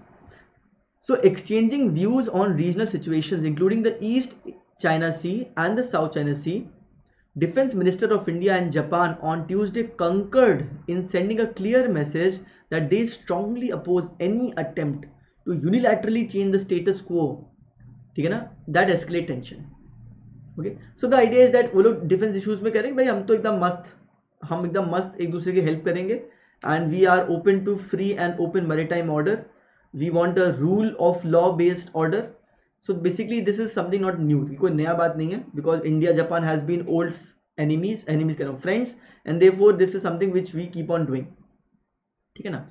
So exchanging views on regional situations including the East China Sea and the South China Sea, Defense Minister of India and Japan on Tuesday concurred in sending a clear message that they strongly oppose any attempt to unilaterally change the status quo, ठीक है ना, that escalate tension. Okay, so the idea is that वो लोग defence issues में करेंगे भाई हम तो एकदम मस्त, हम एकदम मस्त एक दूसरे की हेल्प करेंगे and we are open to free and open maritime order. We want a rule of law based order. So basically this is something not new, कोई नया बात नहीं है, because India Japan has been old enemies, enemies kind of friends, and therefore this is something which we keep on doing, ठीक है ना.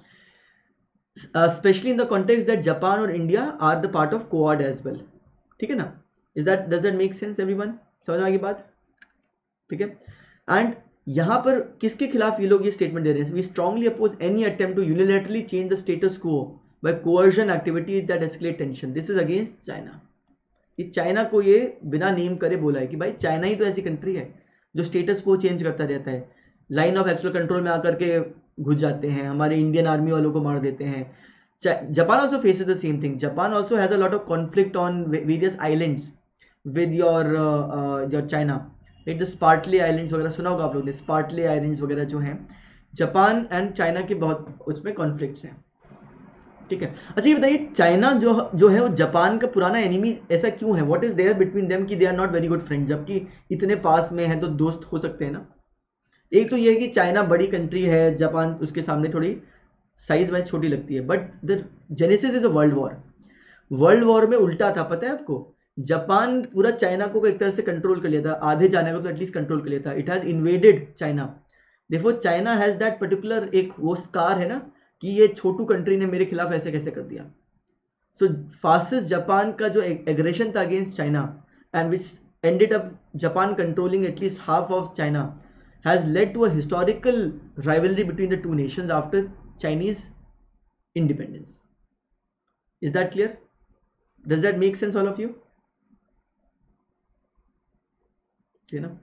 Uh, especially in the context that Japan और India are the part of Quad as well, ठीक है ना. Is that, does that make sense everyone? समझ आ गई बात, ठीक है. एंड यहाँ पर किसके खिलाफ ये लोग ये स्टेटमेंट दे रहे हैं? We strongly oppose any attempt to unilaterally change the status quo by coercion activities that escalate tension. This is against China. ये चाइना को ये बिना नेम करे बोला है कि भाई चाइना ही तो ऐसी कंट्री है जो स्टेटस को चेंज करता रहता है, लाइन ऑफ एक्चुअल कंट्रोल में आकर के घुस जाते हैं, हमारे इंडियन आर्मी वालों को मार देते हैं. Japan also faces the same thing. Japan also has a lot of conflict on various islands with your your China, right. The Spratly islands वगैरह सुना होगा आप लोगों ने, स्पार्टले आइलैंड्स वगैरह जो हैं, जापान एंड चाइना के बहुत उसमें कॉन्फ्लिक्ट्स हैं, ठीक है. अच्छा ये बताइए चाइना जो जो है वो जापान का पुराना एनिमी ऐसा क्यों है? What is there between them कि they are not very good friend, जबकि इतने पास में है तो दोस्त हो सकते हैं ना. एक तो ये है कि चाइना बड़ी कंट्री है, जापान उसके सामने थोड़ी साइज वाइज छोटी लगती है, but the genesis is a world war. World war में उल्टा था, पता है आपको? जापान पूरा चाइना को एक तरह से कंट्रोल कर लिया था, आधे चाइना को तो एटलीस्ट कंट्रोल कर लिया था. It has invaded China, therefore China has that particular एक वो स्कार है ना कि ये छोटू कंट्री ने मेरे खिलाफ ऐसे कैसे कर दिया. सो फासिस्ट जापान का जो एग्रेशन था against China and which ended up Japan controlling at least half of China has led to a historical rivalry between the two nations after Chinese independence. Is that clear? Does that make sense all of you? है ना.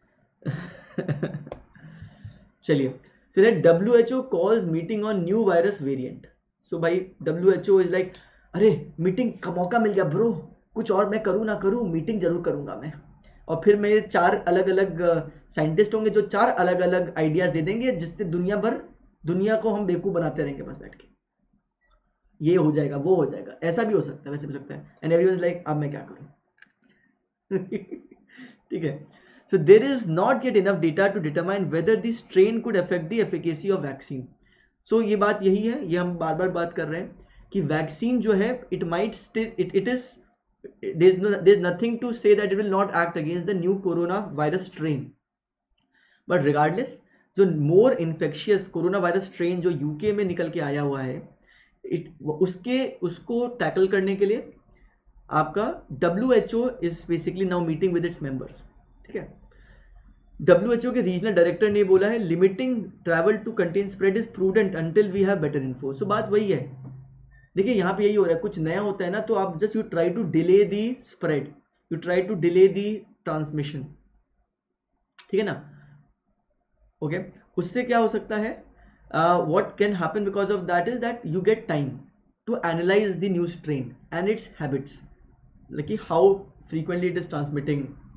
चलिए फिर है W H O calls meeting on new virus variant. So भाई W H O is like अरे meeting का मौका मिल गया ब्रो, कुछ और मैं करूँ ना करूँ मीटिंग जरूर करूंगा मैं, और फिर मेरे चार अलग अलग साइंटिस्ट होंगे जो चार अलग अलग आइडियाज दे देंगे जिससे दुनिया भर दुनिया को हम बेवकूफ बनाते रहेंगे बस बैठ के. ये हो जाएगा वो हो जाएगा, ऐसा भी हो सकता है वैसे भी हो सकता है. एंड एवरीवन इज लाइक अब मैं क्या करूँ. ठीक है. So there is not yet enough data to determine whether the strain could affect the efficacy of vaccine. So ये बात यही है, ये हम बार बार बात कर रहे हैं कि वैक्सीन जो है it might still it it is there is no there is nothing to say that it will not act against the new corona virus strain. But regardless जो more infectious corona virus strain जो UK में निकल के आया हुआ है it, उसके उसको टैकल करने के लिए आपका W H O is basically now meeting with its members. ठीक है. डब्ल्यू एच ओ के रीजनल डायरेक्टर ने बोला है limiting travel to contain spread is prudent until we have better info. So बात वही है. देखिए यहाँ पे यही हो रहा है, कुछ नया होता है ना तो आप just you try to delay the spread, you try to delay the transmission, ठीक है ना. Okay okay? उससे क्या हो सकता है, what can happen because of that is that you get time to analyse the new strain and its habits, like how frequently it is transmitting,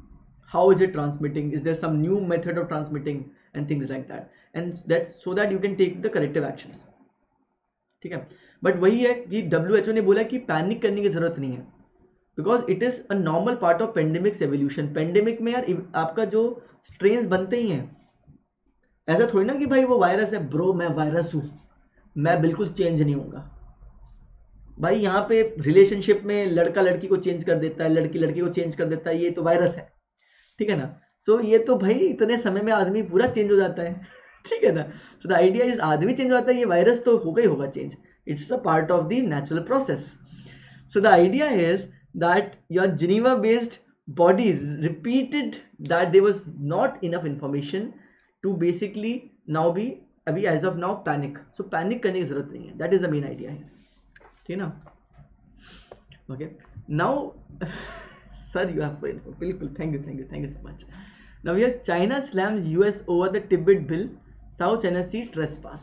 how is it transmitting, is there some new method of transmitting and things like that, and that so that you can take the corrective actions. ठीक है, but वही है कि W H ओ ने बोला कि panic करने की जरूरत नहीं है, because it is a normal part of pandemics evolution. Pandemic में यार आपका जो स्ट्रेन्स बनते ही हैं, ऐसा थोड़ी ना कि भाई वो वायरस है ब्रो, मैं वायरस हूं, मैं बिल्कुल चेंज नहीं होऊंगा. भाई यहाँ पे रिलेशनशिप में लड़का लड़की को चेंज कर देता है, लड़की लड़की को चेंज कर देता है, ये तो वायरस है. ठीक है ना. सो so, ये तो भाई इतने समय में आदमी पूरा चेंज हो जाता है. ठीक है ना. सो द आइडिया इज आदमी चेंज हो जाता है, ये वायरस तो होगा ही होगा change. It's a part of the natural process. So the idea is that your Geneva based body repeated that there was not enough information to basically now be अभी as of now panic. So panic करने की जरूरत नहीं है. That is the main idea है. ठीक है ना. Okay now sir you have बिल्कुल thank you thank you thank you so much. Now here China slams US over the Tibet bill, South China Sea trespass.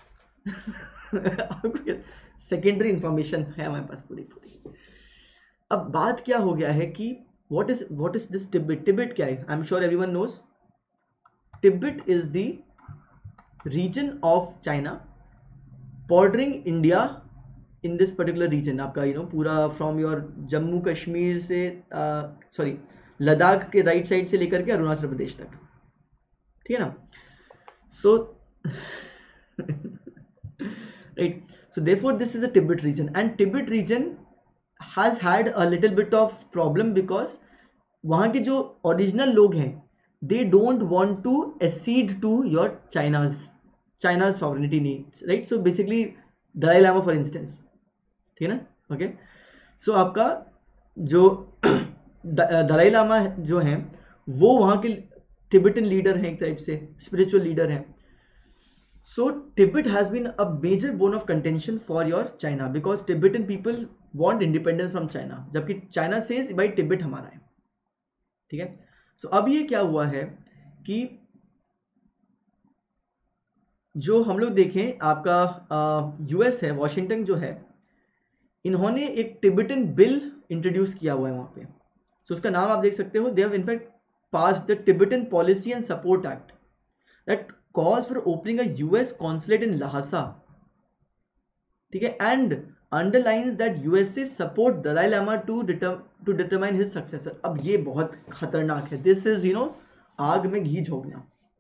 Secondary information है हमारे पास पूरी पूरी. अब बात क्या हो गया है कि what is what is this Tibet. Tibet क्या है? I am sure everyone knows. Tibet is the region of China bordering India in this particular region. आपका यू नो पूरा फ्रॉम योर जम्मू कश्मीर से सॉरी लद्दाख के राइट साइड से लेकर के अरुणाचल प्रदेश तक. ठीक है ना. So right. So therefore this is the Tibet region, and Tibet region has had a little bit of problem because वहां के जो ओरिजिनल लोग हैं they don't want to exceed to your China's China's sovereignty needs. Right. So basically Dalai Lama for instance. ठीक है ना. Okay. सो आपका जो दलाई लामा जो हैं वो वहाँ के तिब्बतन लीडर हैं, एक टाइप से स्पिरिचुअल लीडर हैं. So Tibet has been a major bone of contention for your China because Tibetan people want independence from China, जबकि चाइना से भाई तिब्बत हमारा है. ठीक है. सो अब ये क्या हुआ है कि जो हम लोग देखें आपका यूएस है, वॉशिंगटन जो है, इन्होंने एक तिब्बतन बिल इंट्रोड्यूस किया हुआ है वहां पे. सो so, उसका नाम आप देख सकते हो. They have in fact passed the Tibetan policy and support act that calls for opening a US consulate in Lhasa. ठीक है. And underlines that USA support Dalai Lama to to determine his successor. अब ये बहुत खतरनाक है. This is you know आग में घी झोंकना.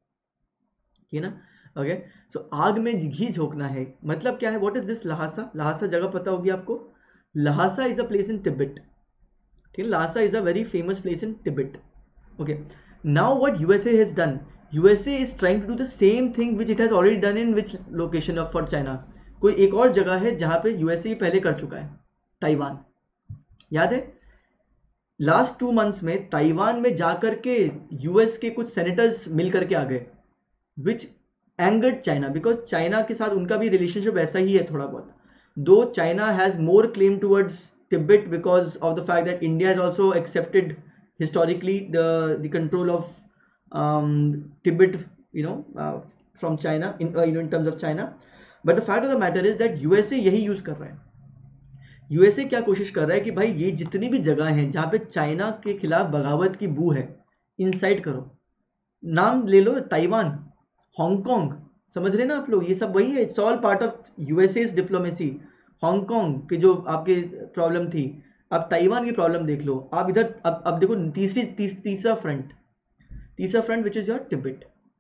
ठीक है ना. ओके. सो आग में घी झोंकना है मतलब क्या है? What is this Lhasa? Lhasa जगह पता होगी आपको. Lhasa is a place in Tibet. ठीक है. Lhasa is a very famous place in Tibet. Okay. Now what USA has done, USA is trying to do the same thing which it has already done in which location of for China. कोई एक और जगह है जहां पे USA पहले कर चुका है, ताइवान. याद है लास्ट टू मंथ्स में ताइवान में जाकर के यूएस के कुछ सेनेटर्स मिल करके आ गए, which angered China because China के साथ उनका भी रिलेशनशिप ऐसा ही है थोड़ा बहुत. दो China has more claim towards Tibet because of the fact that India has also accepted historically the the control of um, Tibet, you know, uh, from China in uh, you know in terms of China. But the fact of the matter is that U S A यही use कर रहा है. U S A क्या कोशिश कर रहा है कि भाई ये जितनी भी जगह हैं जहाँ पे चाइना के खिलाफ बगावत की बू है, इनसाइड करो. नाम ले लो, ताइवान, हांगकांग, समझ रहे ना आप लोग, ये सब वही है. It's all part of USA's diplomacy. Hong Kong की जो आपके प्रॉब्लम थी, अब ताइवान की प्रॉब्लम देख लो आप इधर. अब अब देखो तीसरी तीस, तीसरा फ्रंट तीसरा front which is your Tibet.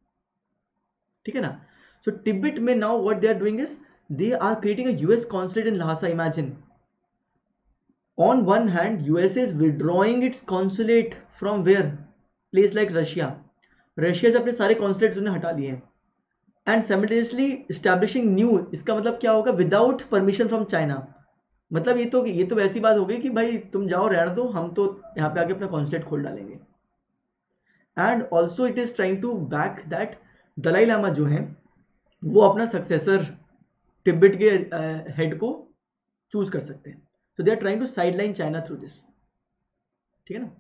ठीक है ना. सो तिब्बत में now what they are doing is they are creating a US consulate in Lhasa. Imagine, on one hand USA is withdrawing its consulate from where, place like Russia. Russia से अपने सारे consulates उन्हें हटा लिए हैं, and simultaneously establishing new. इसका मतलब क्या होगा? Without permission from China. मतलब ये तो ये तो वैसी बात हो गई कि भाई तुम जाओ रहने दो, हम तो यहाँ पे आके अपना कॉन्सुलेट खोल डालेंगे. And also it is trying to back that Dalai Lama जो है वो अपना सक्सेसर तिब्बत के हेड को चूज कर सकते हैं. तो they are trying to sideline China through this. ठीक है ना.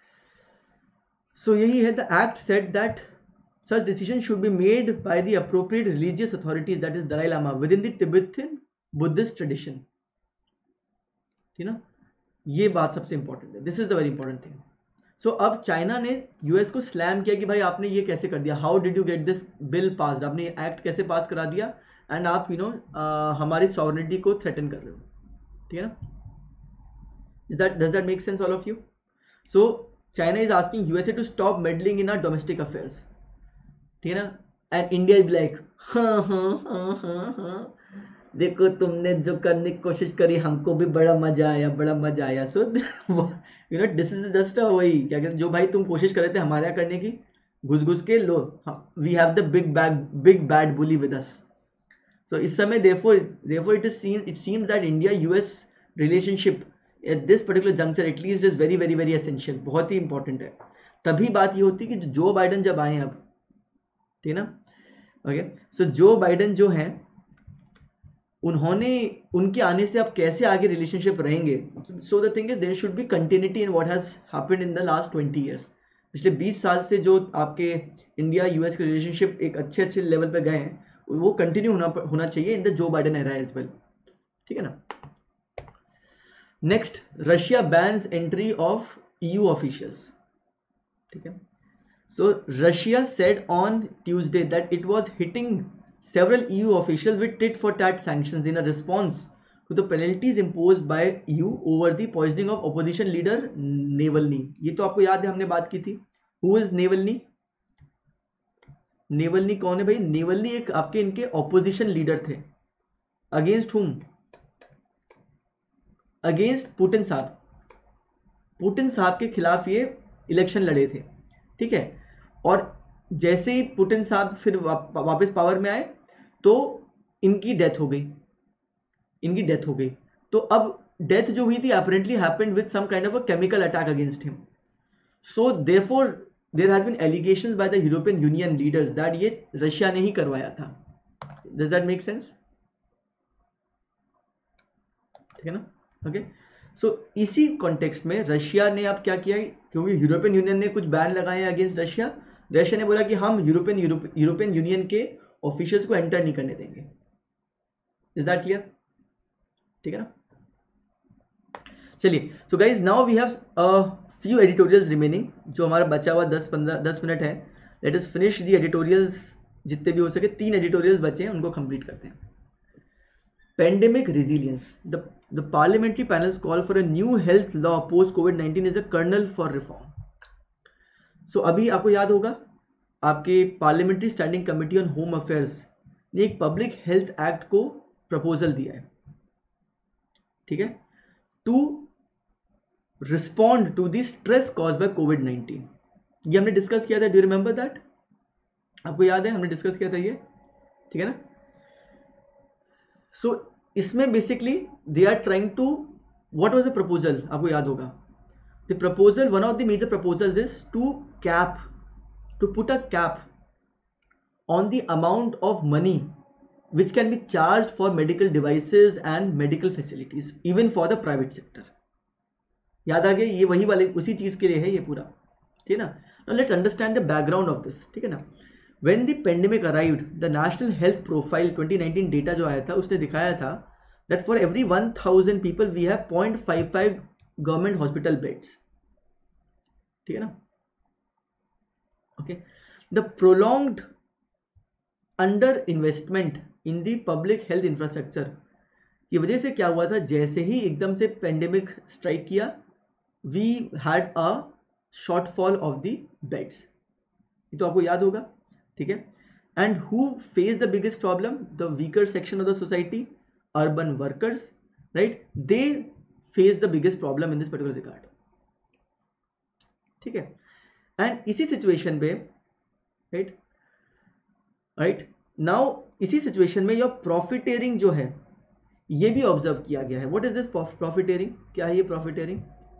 सो यही है. The act said that such decision should be made by the appropriate religious authorities, that is Dalai Lama, within the Tibetan Buddhist tradition. ठीक ना. ये बात सबसे इंपॉर्टेंट है. This is the very important thing. So so, अब China ने US को slam किया कि भाई आपने ये कैसे कर दिया, how did you get this bill pass, आपने ये एक्ट कैसे पास करा दिया, एंड आप यू you नो know, हमारी सॉवरेनिटी को थ्रेटन कर रहे हो, ठीक है ना। Is that, does that make sense all of you? So China is asking U S A to stop meddling in our domestic affairs, ठीक है ना, and India is like हाँ हाँ हाँ हाँ हाँ देखो तुमने जो करने की कोशिश करी हमको भी बड़ा मजा आया बड़ा मजा आया। So you know this is just a वही क्या कहते जो भाई तुम कोशिश कर रहे थे हमारे यहाँ करने की, घुस घुस के लो, we have the big bad big bad bully with us. So इस समय therefore therefore it is seen it seems that India U S relationship at this particular juncture at least is very very very essential, बहुत ही important है। तभी बात ये होती है कि जो बाइडन जब आए अब, ठीक है ना, ओके, सो जो बाइडन जो हैं उन्होंने उनके आने से अब कैसे आगे रिलेशनशिप रहेंगे। So the thing is there should be continuity in what has happened in the last twenty years. पिछले बीस साल से जो आपके इंडिया यूएस के रिलेशनशिप एक अच्छे अच्छे लेवल पे गए हैं वो कंटिन्यू होना होना चाहिए in the Joe Biden era as well, ठीक है ना। Next, Russia bans entry of EU officials, ठीक है। So Russia said on Tuesday that it was hitting several E U officials with tit for tat sanctions in a response to the penalties imposed by E U over the poisoning of opposition leader Navalny। ये तो आपको याद है हमने बात की थी। Who is Navalny? Navalny कौन है भाई? Navalny एक आपके इनके opposition leader थे। Against whom? Against पुतिन साहब। पुतिन साहब के खिलाफ ये इलेक्शन लड़े थे, ठीक है। और जैसे ही पुतिन साहब फिर वा, वापस पावर में आए तो इनकी डेथ हो गई इनकी डेथ हो गई तो अब डेथ जो हुई थी apparently happened with some kind of a chemical attack against him. So therefore there has been allegations by the European Union leaders that ये रशिया ने ही करवाया था। Does that make sense? ठीक है ना, ओके। सो इसी कॉन्टेक्स्ट में रशिया ने अब क्या किया, क्योंकि यूरोपियन यूनियन ने कुछ बैन लगाए अगेंस्ट रशिया, रशिया ने बोला कि हम यूरोपियन यूरोपियन यूनियन के ऑफिशियल्स को एंटर नहीं करने देंगे। Is that clear? ठीक है ना, चलिए। So guys now we have a few editorials remaining, जो हमारा बचा हुआ दस पंद्रह दस मिनट है। Let us finish the editorials जितने भी हो सके। तीन एडिटोरियल्स बचे हैं, उनको कंप्लीट करते हैं। Pandemic resilience, the the parliamentary panels call for a new health law post COVID nineteen is a kernel for reform. So so, अभी आपको याद होगा आपके parliamentary standing committee on home affairs ने एक पब्लिक हेल्थ एक्ट को proposal दिया है, ठीक है, to respond to the stress cause by COVID nineteen. ये हमने डिस्कस किया था, डू यू रिमेंबर दैट? आपको याद है हमने डिस्कस किया था ये, ठीक है ना। सो so, इसमें basically they are trying to, what was the proposal, आपको याद होगा। The proposal, one of the major proposals is to cap, to put a cap on the amount of money which can be charged for medical devices and medical facilities, even for the private sector. याद आ गया, ये वही वाले उसी चीज के लिए है ये पूरा, ठीक है ना। Now let's understand the background of this, ठीक है ना। When the pandemic arrived, the National Health Profile twenty nineteen data जो आया था उसने दिखाया था that for every one thousand people we have zero point five five government hospital beds, ठीक है ना, okay. The prolonged under investment in the public health infrastructure की वजह से क्या हुआ था, जैसे ही एकदम से पेंडेमिक स्ट्राइक किया, we had a shortfall of the beds. ये तो आपको याद होगा, ठीक है। And who face the biggest problem? The weaker section of the society, urban workers, right, they face the biggest problem in this particular regard, ठीक है। And इसी सिचुएशन पे, राइट राइट नाउ इसी सिचुएशन में योर प्रॉफिटेरिंग जो है ये भी ऑब्जर्व किया गया है। What is this प्रॉफिटेरिंग? क्या है ये profiteering?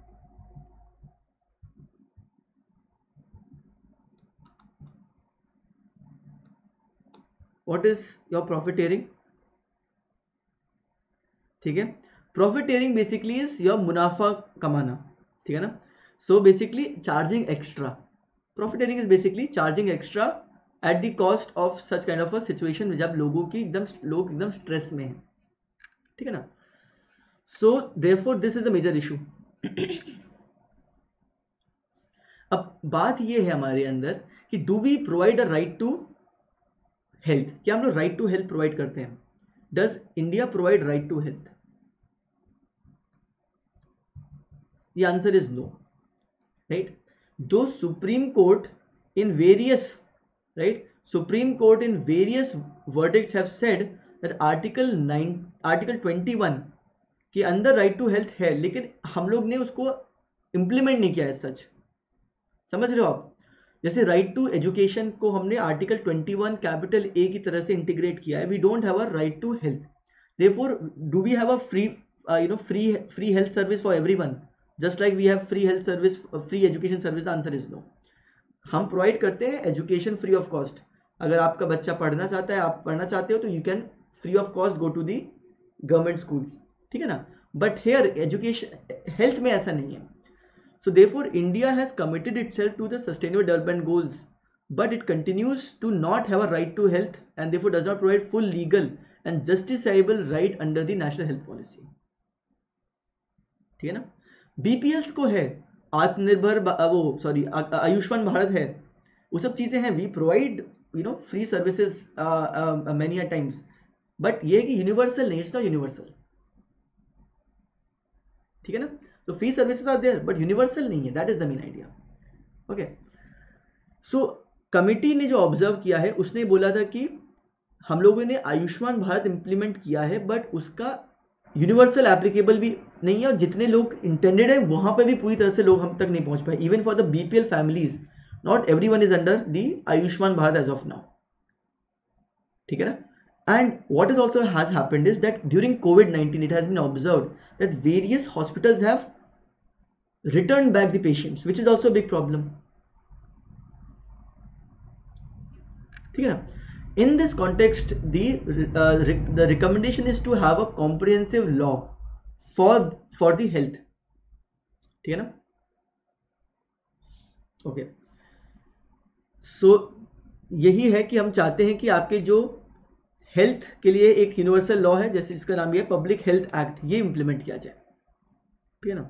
What is your profiteering? ठीक है, प्रॉफिटेरिंग बेसिकली इज योर मुनाफा कमाना, ठीक है ना। So basically charging extra, profiteering is basically charging extra at the cost of such kind of a situation जब लोगों की एकदम लोग एकदम स्ट्रेस में है, ठीक है ना। So therefore this is the major issue. अब बात ये है हमारे अंदर कि do we provide a right to health, क्या हम लोग राइट टू हेल्थ प्रोवाइड करते हैं? Does India provide right to health? The answer is no, right? Though Supreme Court in various, right, Supreme Court in various verdicts have said that Article nine, Article twenty-one के अंदर right to health है, लेकिन हम लोग ने उसको implement नहीं किया है सच। समझ रहे हो आप? जैसे राइट टू एजुकेशन को हमने आर्टिकल इक्कीस कैपिटल ए की तरह से इंटीग्रेट किया है। We don't have a right to health, therefore do we have a free you know free free health service for everyone just like we have free health service, free education service? The answer is no. हम provide करते हैं education free of cost. अगर आपका बच्चा पढ़ना चाहता है, आप पढ़ना चाहते हो, तो you can free of cost go to the government schools, ठीक है ना? बट हेयर एजुकेशन हेल्थ में ऐसा नहीं है। So therefore India has committed itself to the sustainable development goals, but it continues to not have a right to health and therefore does not provide full legal and justifiable right under the national health policy. ठीक है ना? B P Ls को है, आत्मनिर्भर वो sorry Ayushman Bharat है, वो सब चीजें हैं। We provide you know free services uh, uh, many a times, but ये है कि universal नहीं, it's not universal, ठीक है ना? तो free services are there but universal नहीं है, that is the main idea. Okay, so committee ने जो ऑब्जर्व किया है उसने बोला था कि हम लोगों ने आयुष्मान भारत इंप्लीमेंट किया है बट उसका यूनिवर्सल एप्लीकेबल भी नहीं है, और जितने लोग इंटेंडेड है वहां पर भी पूरी तरह से लोग हम तक नहीं पहुंच पाए। Even for the BPL families not everyone is under the Ayushman Bharat as of now, ठीक है ना? And what is also has happened is that during COVID nineteen, it has been observed that various hospitals have returned back the patients, which is also a big problem. ठीक है ना? In this context, the uh, re the recommendation is to have a comprehensive law for for the health. ठीक है ना? Okay. So यही है कि हम चाहते हैं कि आपके जो हेल्थ के लिए एक यूनिवर्सल लॉ है, जैसे इसका नाम है पब्लिक हेल्थ एक्ट, ये इंप्लीमेंट किया जाए, ठीक है ना?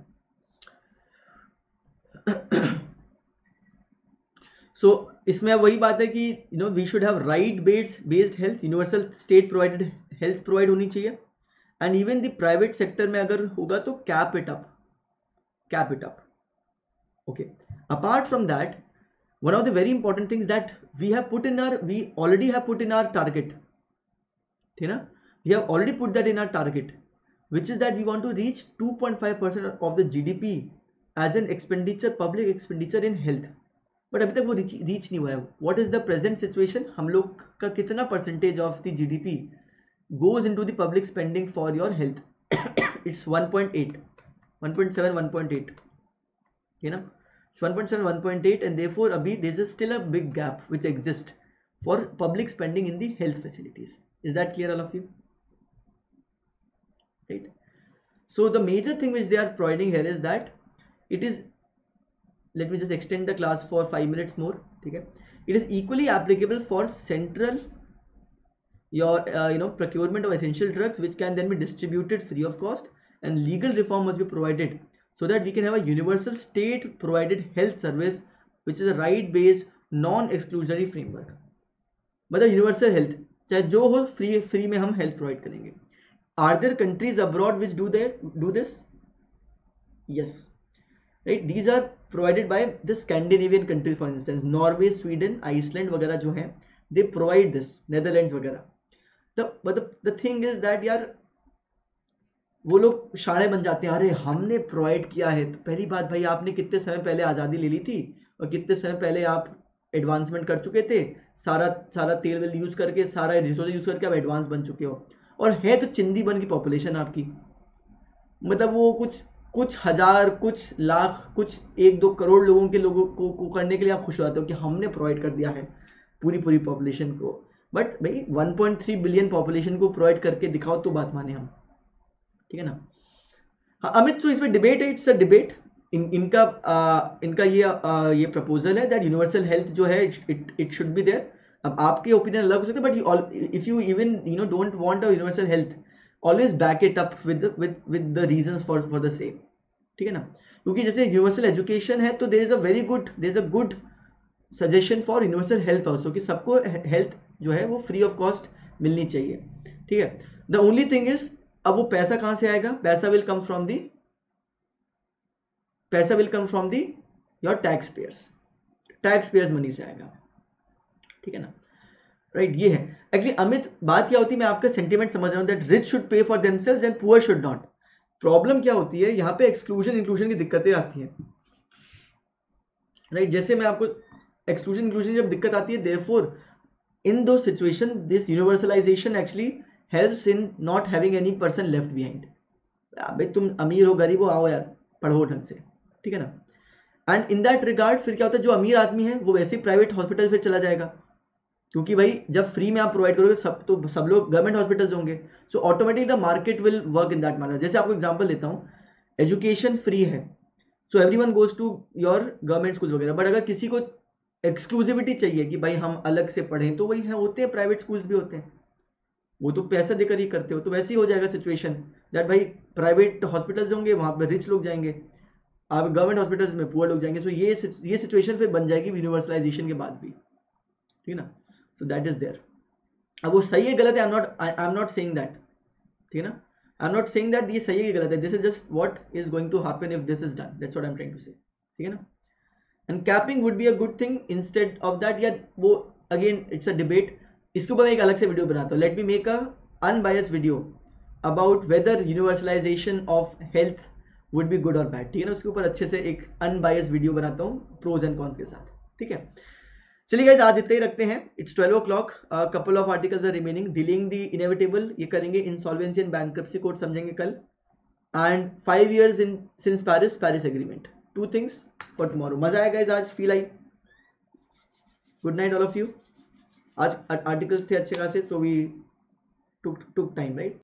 सो so, इसमें वही बात है कि you know we should have right based based health, universal state provided health provide होनी चाहिए, and even the private sector में अगर होगा तो cap it up, cap it up. Okay, apart from that, one of the very important things that we have put in our we already have put in our target, ठीक है ना? We have already put that in our target, which is that we want to reach two point five percent of the G D P as an expenditure, public expenditure in health. But अभी तक वो reach, reach नहीं हुआ है। What is the present situation? हम लोग का कितना percentage of the G D P goes into the public spending for your health? It's one point eight, one point seven, one point eight, ठीक है ना? It's one point seven, one point eight, and therefore अभी there is still a big gap which exists for public spending in the health facilities. Is that clear, all of you? Right. So the major thing which they are providing here is that it is, let me just extend the class for five minutes more. Okay, it is equally applicable for central your uh, you know procurement of essential drugs, which can then be distributed free of cost, and legal reform must be provided so that we can have a universal state provided health service which is a right based non exclusionary framework. मतलब universal health चाहे जो हो, free free में हम health provide करेंगे। Are there countries abroad which do there do this? Yes, right, these are provided by the Scandinavian countries, for instance Norway, Sweden, Iceland वगैरह जो हैं, दे प्रोवाइड दिस, नेदरलैंड्स वगैरह। The the thing is that यार वो लोग शाणे बन जाते हैं, अरे हमने प्रोवाइड किया है। तो पहली बात भाई, आपने कितने समय पहले आज़ादी ले ली थी और कितने समय पहले आप एडवांसमेंट कर चुके थे, सारा सारा तेल वेल यूज करके, सारा रिसोर्स यूज करके आप एडवांस बन चुके हो, और है तो चिंदी बन की पॉपुलेशन आपकी। मतलब वो कुछ कुछ हजार, कुछ लाख, कुछ एक दो करोड़ लोगों के लोगों को, को करने के लिए आप खुश हो जाते हो कि हमने प्रोवाइड कर दिया है पूरी पूरी पॉपुलेशन को। बट भाई one point three billion population को प्रोवाइड करके दिखाओ तो बात माने हम, ठीक है ना? हाँ अमित, तो इसमें डिबेट है, इट्स अ डिबेट। इन इनका आ, इनका ये आ, ये प्रपोजल है दैट यूनिवर्सल हेल्थ जो है it it should be there. अब आपके ओपिनियन अलग हो सकते हैं, but if you even you know don't want a universal health, always back it up with with with the reasons for for the same, ठीक है ना? क्योंकि जैसे यूनिवर्सल एजुकेशन है तो there is a very good there is a good suggestion for universal health also, कि सबको health जो है वो फ्री ऑफ कॉस्ट मिलनी चाहिए, ठीक है। द ओनली थिंग इज, अब वो पैसा कहां से आएगा? पैसा विल कम फ्रॉम दी पैसा will come from the your tax payers, tax payers money से आएगा, ठीक है ना, राइट right, ये है एक्चुअली। अमित, बात क्या होती है, मैं आपका सेंटीमेंट समझ रहा हूं, that rich should pay for themselves and poor should not. Problem क्या होती है यहाँ पे, एक्सक्लूजन इंक्लूजन की दिक्कतें आती हैं, राइट right? जैसे मैं आपको एक्सक्लूजन इंक्लूजन जब दिक्कत आती है, देयरफॉर इन दो situation this universalization actually helps in not having any person left behind. भाई तुम अमीर हो गरीब हो, आओ यार पढ़ो ढंग से, ठीक है ना। एंड इन दैट रिगार्ड फिर क्या होता है, जो अमीर आदमी है वो वैसे ही प्राइवेट हॉस्पिटल फिर चला जाएगा, क्योंकि भाई जब फ्री में आप प्रोवाइड करोगे सब, तो सब लोग गवर्नमेंट हॉस्पिटल्स होंगे, so automatically the market will work in that manner. जैसे आपको एग्जांपल देता हूँ, एजुकेशन फ्री है, so everyone goes to your government school वगैरह, बट अगर किसी को एक्सक्लूसिविटी चाहिए कि भाई हम अलग से पढ़ें, तो वही है, होते हैं प्राइवेट स्कूल्स भी होते हैं, वो तो पैसा देकर ही करते हो, तो वैसे ही हो जाएगा सिचुएशन दैट भाई प्राइवेट हॉस्पिटल्स होंगे वहां पर रिच लोग जाएंगे, आप गवर्नमेंट हॉस्पिटल्स में पुअर लोग जाएंगे। सो ये ये सिचुएशन फिर बन जाएगी यूनिवर्सलाइजेशन के बाद भी, ठीक है ना। So that is there. अब वो सही है गलत है, I am not I am not saying that, ठीक है ना, I am not saying that ये सही है कि गलत है, this is just what is going to happen if this is done, that's what I am trying to say, ठीक है ना। And capping would be a good thing instead of that, या वो अगेन इट्स अ डिबेट, इसके ऊपर मैं एक अलग से वीडियो बनाता हूँ। Let me make a unbiased video about whether universalization of health would be good और बैड, ठीक है ना, उसके ऊपर अच्छे से एक अनबायस्ड वीडियो बनाता हूँ प्रोज एंड कॉन्स के साथ, ठीक है। चलिए गाइस, आज इतने ही रखते हैं, it's twelve o'clock, couple of articles are remaining, dealing the inevitable ये करेंगे, इंसॉल्वेंसी एंड बैंक्रप्सी कोड समझेंगे कल, and five years in since Paris Paris agreement, two things for tomorrow. मजा आया गाइस, आज फील आई। Good night all of you. आज articles थे अच्छे खासे, so we took took time, right.